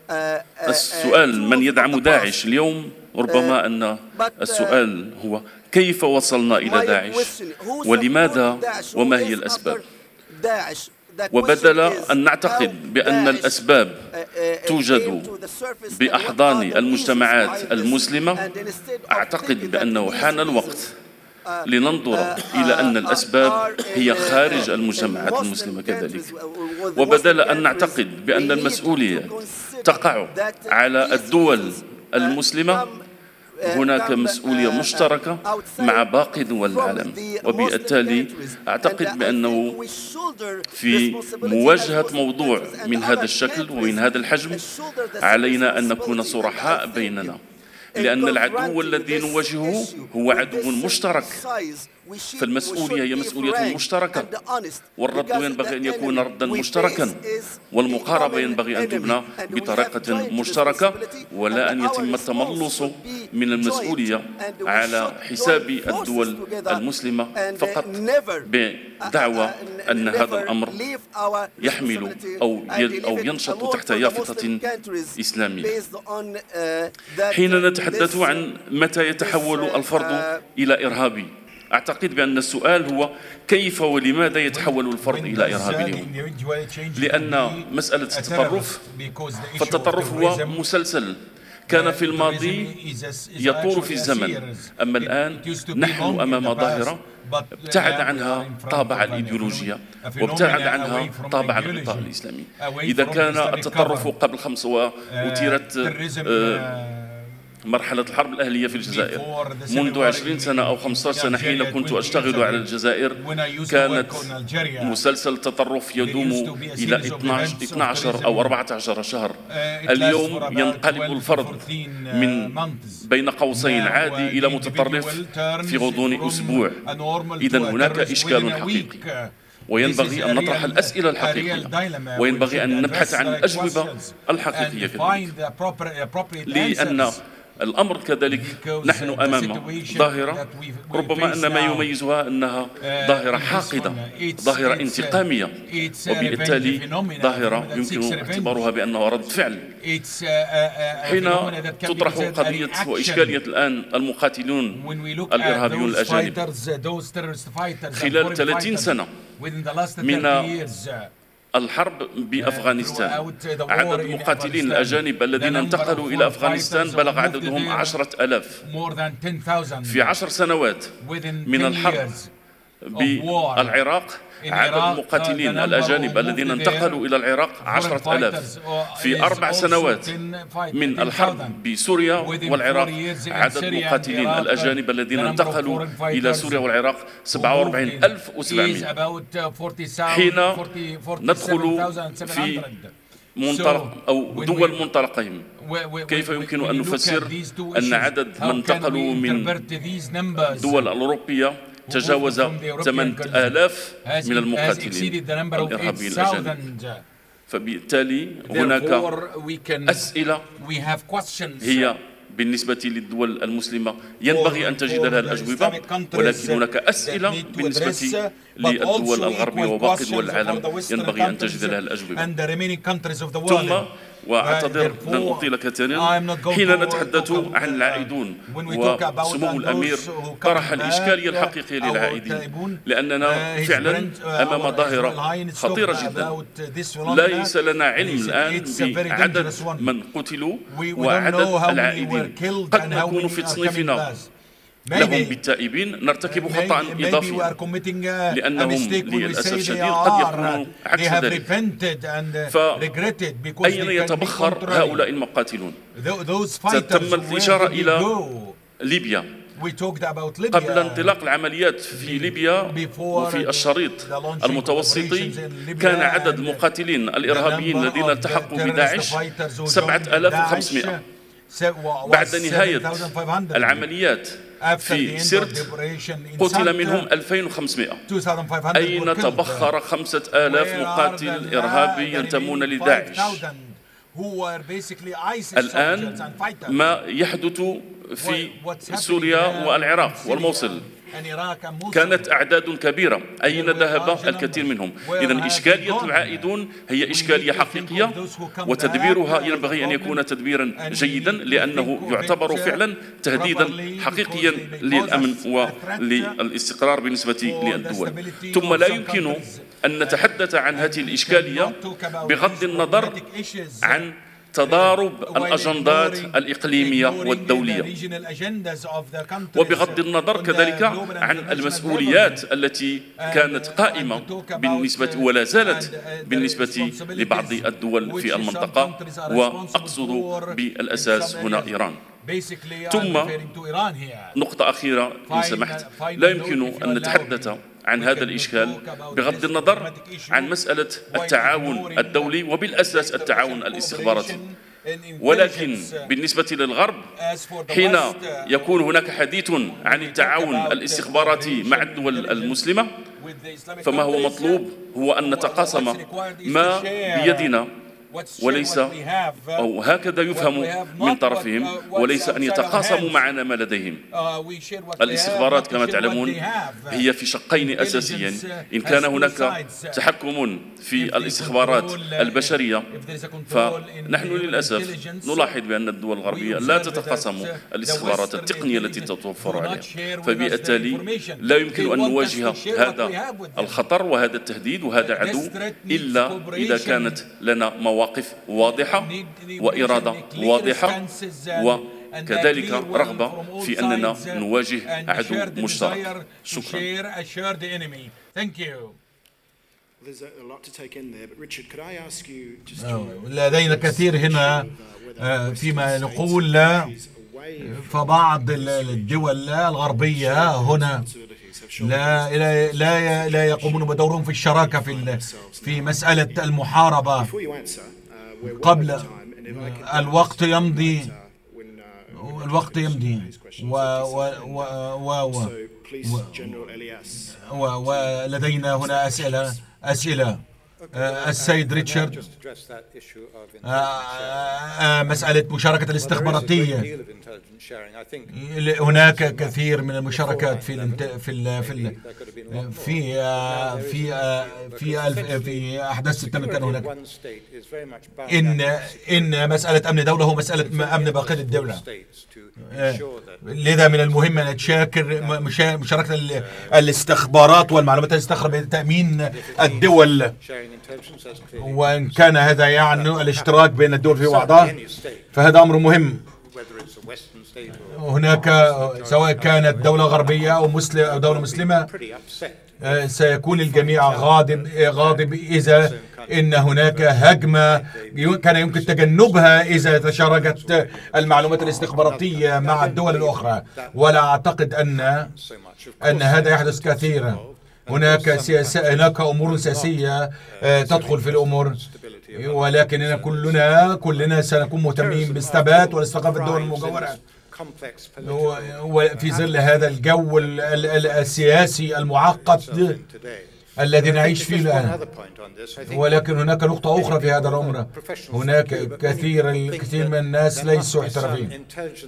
السؤال من يدعم داعش اليوم، ربما أن السؤال هو كيف وصلنا إلى داعش ولماذا وما هي الأسباب. وبدل أن نعتقد بأن الأسباب توجد بأحضان المجتمعات المسلمة، أعتقد بأنه حان الوقت لننظر إلى أن الأسباب هي خارج المجتمعات المسلمة كذلك. وبدل أن نعتقد بأن المسؤولية تقع على الدول المسلمة، هناك مسؤولية مشتركة مع باقي دول العالم. وبالتالي أعتقد بأنه في مواجهة موضوع من هذا الشكل ومن هذا الحجم علينا أن نكون صرحاء بيننا، لأن العدو الذي نواجهه هو عدو مشترك، فالمسؤولية هي مسؤولية مشتركة، والرد ينبغي أن يكون ردا مشتركا، والمقاربة ينبغي أن تبنى بطريقة مشتركة، ولا أن يتم التملص من المسؤولية على حساب الدول المسلمة فقط بدعوى أن هذا الأمر يحمل أو ينشط تحت يافطة إسلامية. حين نتحدث عن متى يتحول الفرد إلى إرهابي، أعتقد بأن السؤال هو كيف ولماذا يتحول الفرد إلى إرهابي اليوم؟ لأن مسألة التطرف، فالتطرف هو مسلسل كان في الماضي يطول في الزمن، أما الآن نحن أمام ظاهرة ابتعد عنها طابع الإيديولوجيا وابتعد عنها طابع الغطاء الإسلامي. إذا كان التطرف قبل 5 وأثيرت مرحلة الحرب الأهلية في الجزائر منذ 20 سنة أو 15 سنة حين كنت أشتغل على الجزائر، كانت مسلسل تطرف يدوم إلى 12 أو 14 شهر. اليوم ينقلب الفرد من بين قوسين عادي إلى متطرف في غضون أسبوع. إذن هناك إشكال حقيقي، وينبغي أن نطرح الأسئلة الحقيقية، وينبغي أن نبحث عن الأجوبة الحقيقية كذلك، لأن الأمر كذلك نحن أمام ظاهرة ربما أن ما يميزها أنها ظاهرة حاقدة، ظاهرة انتقامية، وبالتالي ظاهرة يمكن اعتبارها بأنها رد فعل. حين تطرح قضية وإشكالية الآن المقاتلون الإرهابيون الأجانب خلال 30 سنة من الحرب بأفغانستان، عدد المقاتلين الأجانب الذين انتقلوا إلى أفغانستان بلغ عددهم 10,000 في 10 سنوات من الحرب بالعراق. عدد المقاتلين الأجانب الذين انتقلوا إلى العراق 10,000 في 4 سنوات من الحرب بسوريا والعراق. عدد المقاتلين الأجانب الذين انتقلوا إلى سوريا والعراق 47,700. حين ندخل في منطلق أو دول منطلقهم، كيف يمكن أن نفسر أن عدد من انتقلوا من دول الأوروبية تجاوز 8,000 من المقاتلين الإرهابيين الأجانب؟ فبالتالي هناك أسئلة هي بالنسبة للدول المسلمة ينبغي أن تجد لها الأجوبة، ولكن هناك أسئلة بالنسبة للدول الغربية وباقي دول العالم ينبغي أن تجد لها الأجوبة. ثم وأعتذر لن أطيل كثيرا، حين نتحدث عن العائدون وسمو الأمير طرح الإشكالية الحقيقية للعائدين، لأننا فعلا أمام ظاهرة خطيرة جدا. ليس لنا علم الآن بعدد من قتلوا وعدد العائدين. قد نكون في تصنيفنا لهم بالتائبين نرتكب خطأ إضافي، لأنهم للأسف الشديد قد يكونوا عكس ذلك. فأين يتبخر هؤلاء المقاتلون؟ تم الإشارة إلى ليبيا. قبل انطلاق العمليات في ليبيا وفي الشريط المتوسطي كان عدد المقاتلين الإرهابيين الذين التحقوا بداعش 7,500. بعد نهاية العمليات في سرت قتل منهم 2,500. أين تبخر 5,000 مقاتل إرهابي ينتمون لداعش؟ الآن ما يحدث في سوريا والعراق والموصل كانت أعداد كبيرة، أين ذهب الكثير منهم؟ إذن إشكالية العائدون هي إشكالية حقيقية، وتدبيرها ينبغي أن يكون تدبيرا جيدا، لأنه يعتبر فعلا تهديدا حقيقيا للأمن وللاستقرار بالنسبة للدول. ثم لا يمكن أن نتحدث عن هذه الإشكالية بغض النظر عن تضارب الأجندات الإقليمية والدولية، وبغض النظر كذلك عن المسؤوليات التي كانت قائمة بالنسبة ولا زالت بالنسبة لبعض الدول في المنطقة، وأقصد بالأساس هنا إيران. ثم نقطة أخيرة إن سمحت، لا يمكن أن نتحدث عن هذا الإشكال بغض النظر عن مسألة التعاون الدولي وبالأساس التعاون الاستخباراتي، ولكن بالنسبة للغرب حين يكون هناك حديث عن التعاون الاستخباراتي مع الدول المسلمة، فما هو مطلوب هو أن نتقاسم ما بيدنا، وليس أو هكذا يفهم من طرفهم، وليس أن يتقاسموا معنا ما لديهم. الاستخبارات كما تعلمون هي في شقين أساسيين، إن كان هناك تحكم في الاستخبارات البشرية، فنحن للأسف نلاحظ بأن الدول الغربية لا تتقاسم الاستخبارات التقنية التي تتوفر عليها، فبالتالي لا يمكن أن نواجه هذا الخطر وهذا التهديد وهذا عدو إلا إذا كانت لنا مواقف واضحة وإرادة واضحة، وكذلك رغبة في أننا نواجه عدو مشترك. شكرا. لدينا كثير هنا فيما نقول، فبعض الدول الغربية هنا لا يقومون بدورهم في الشراكة في مسألة المحاربة. قبل الوقت يمضي ولدينا هنا أسئلة. السيد ريتشارد، مسألة مشاركة الاستخباراتية، هناك كثير من المشاركات في أحداث ستة كان هناك إن مسألة أمن دولة هو مسألة أمن باقي الدولة، لذا من المهم أن تشاكر مشاركة الاستخبارات والمعلومات الاستخباراتية بتأمين الدول، وإن كان هذا يعني الاشتراك بين الدول في بعضها فهذا أمر مهم. هناك سواء كانت دولة غربية أو دولة مسلمة سيكون الجميع غاضب إذا إن هناك هجمة كان يمكن تجنبها إذا تشاركت المعلومات الاستخباراتية مع الدول الأخرى، ولا أعتقد أن هذا يحدث كثيرا. هناك أمور سياسية تدخل في الأمور، ولكن كلنا سنكون مهتمين بالثبات والاستقرار في الدول المجاورة، وفي ظل هذا الجو السياسي المعقد الذي نعيش فيه الآن. ولكن هناك نقطة أخرى في هذا الأمر، هناك كثير من الناس ليسوا احترافيين،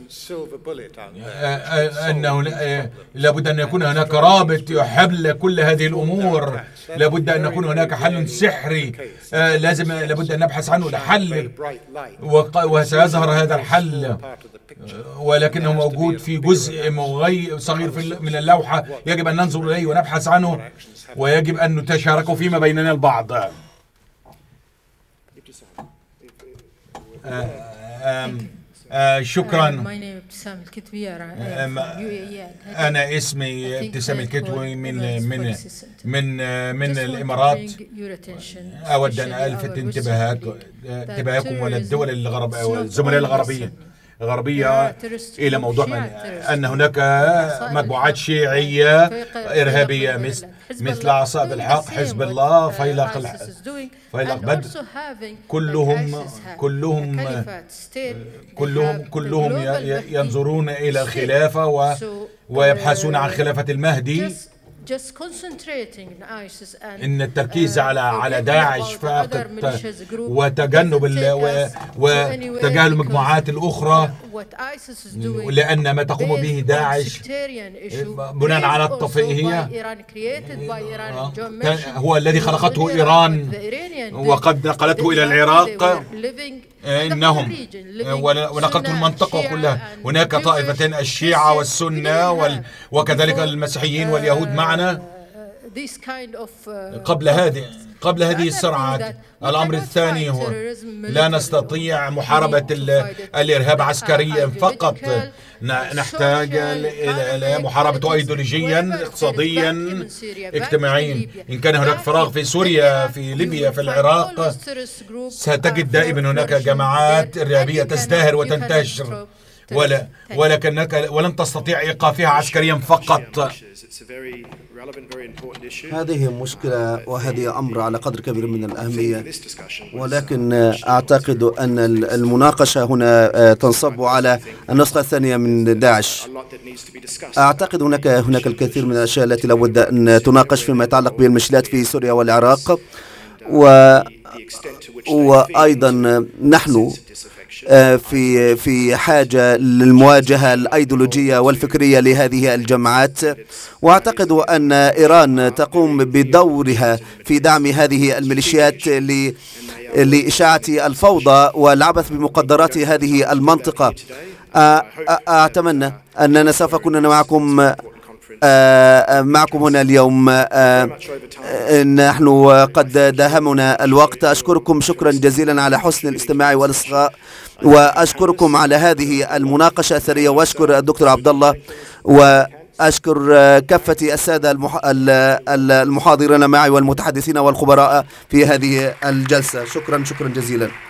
أنه لابد أن يكون هناك رابط يحل كل هذه الأمور، لابد أن يكون هناك حل سحري لابد أن نبحث عنه لحل، وسيظهر هذا الحل، ولكنه موجود في جزء صغير من اللوحة، يجب أن ننظر إليه ونبحث عنه، ويجب أن نتشارك فيما بيننا البعض. شكرا. أنا اسمي ابتسام الكتوي من الإمارات. أود أن ألفت انتباهكم والدول الزملاء الغربية إلى موضوع أن هناك مجموعات شيعية إرهابية مثل عصاب الحق، حزب الله، فيلق بدر، كلهم ينظرون إلى الخلافة ويبحثون عن خلافة المهدي، إن التركيز على داعش فقط وتجنب وتجاهل المجموعات الأخرى، لأن ما تقوم به داعش بناء على الاتفاقية هو الذي خلقته إيران وقد نقلته إلى العراق إنهم ونقلته المنطقة كلها. هناك طائفتين الشيعة والسنة وكذلك المسيحيين واليهود معنا. قبل هذه الصراعات الأمر الثاني هو لا نستطيع محاربة الإرهاب عسكريا فقط، نحتاج إلى محاربة أيديولوجيا، اقتصاديا، اجتماعيا. إن كان هناك فراغ في سوريا، في ليبيا، في العراق، ستجد دائما هناك جماعات إرهابية تزدهر وتنتشر، ولكنك ولن تستطيع إيقافها عسكريا فقط. هذه مشكلة وهذه أمر على قدر كبير من الأهمية، ولكن أعتقد أن المناقشة هنا تنصب على النسخة الثانية من داعش. أعتقد هناك الكثير من الأشياء التي لابد أن تناقش فيما يتعلق بالمشكلات في سوريا والعراق، وأيضا نحن في حاجة للمواجهة الأيديولوجية والفكرية لهذه الجماعات، وأعتقد أن إيران تقوم بدورها في دعم هذه الميليشيات لإشاعة الفوضى والعبث بمقدرات هذه المنطقة. أتمنى أننا سوف كنا معكم هنا اليوم. نحن قد داهمنا الوقت. أشكركم شكرا جزيلا على حسن الاستماع والإصغاء، وأشكركم على هذه المناقشة الثرية، وأشكر الدكتور عبد الله، وأشكر كافة السادة المحاضرين معي والمتحدثين والخبراء في هذه الجلسة. شكرا جزيلا.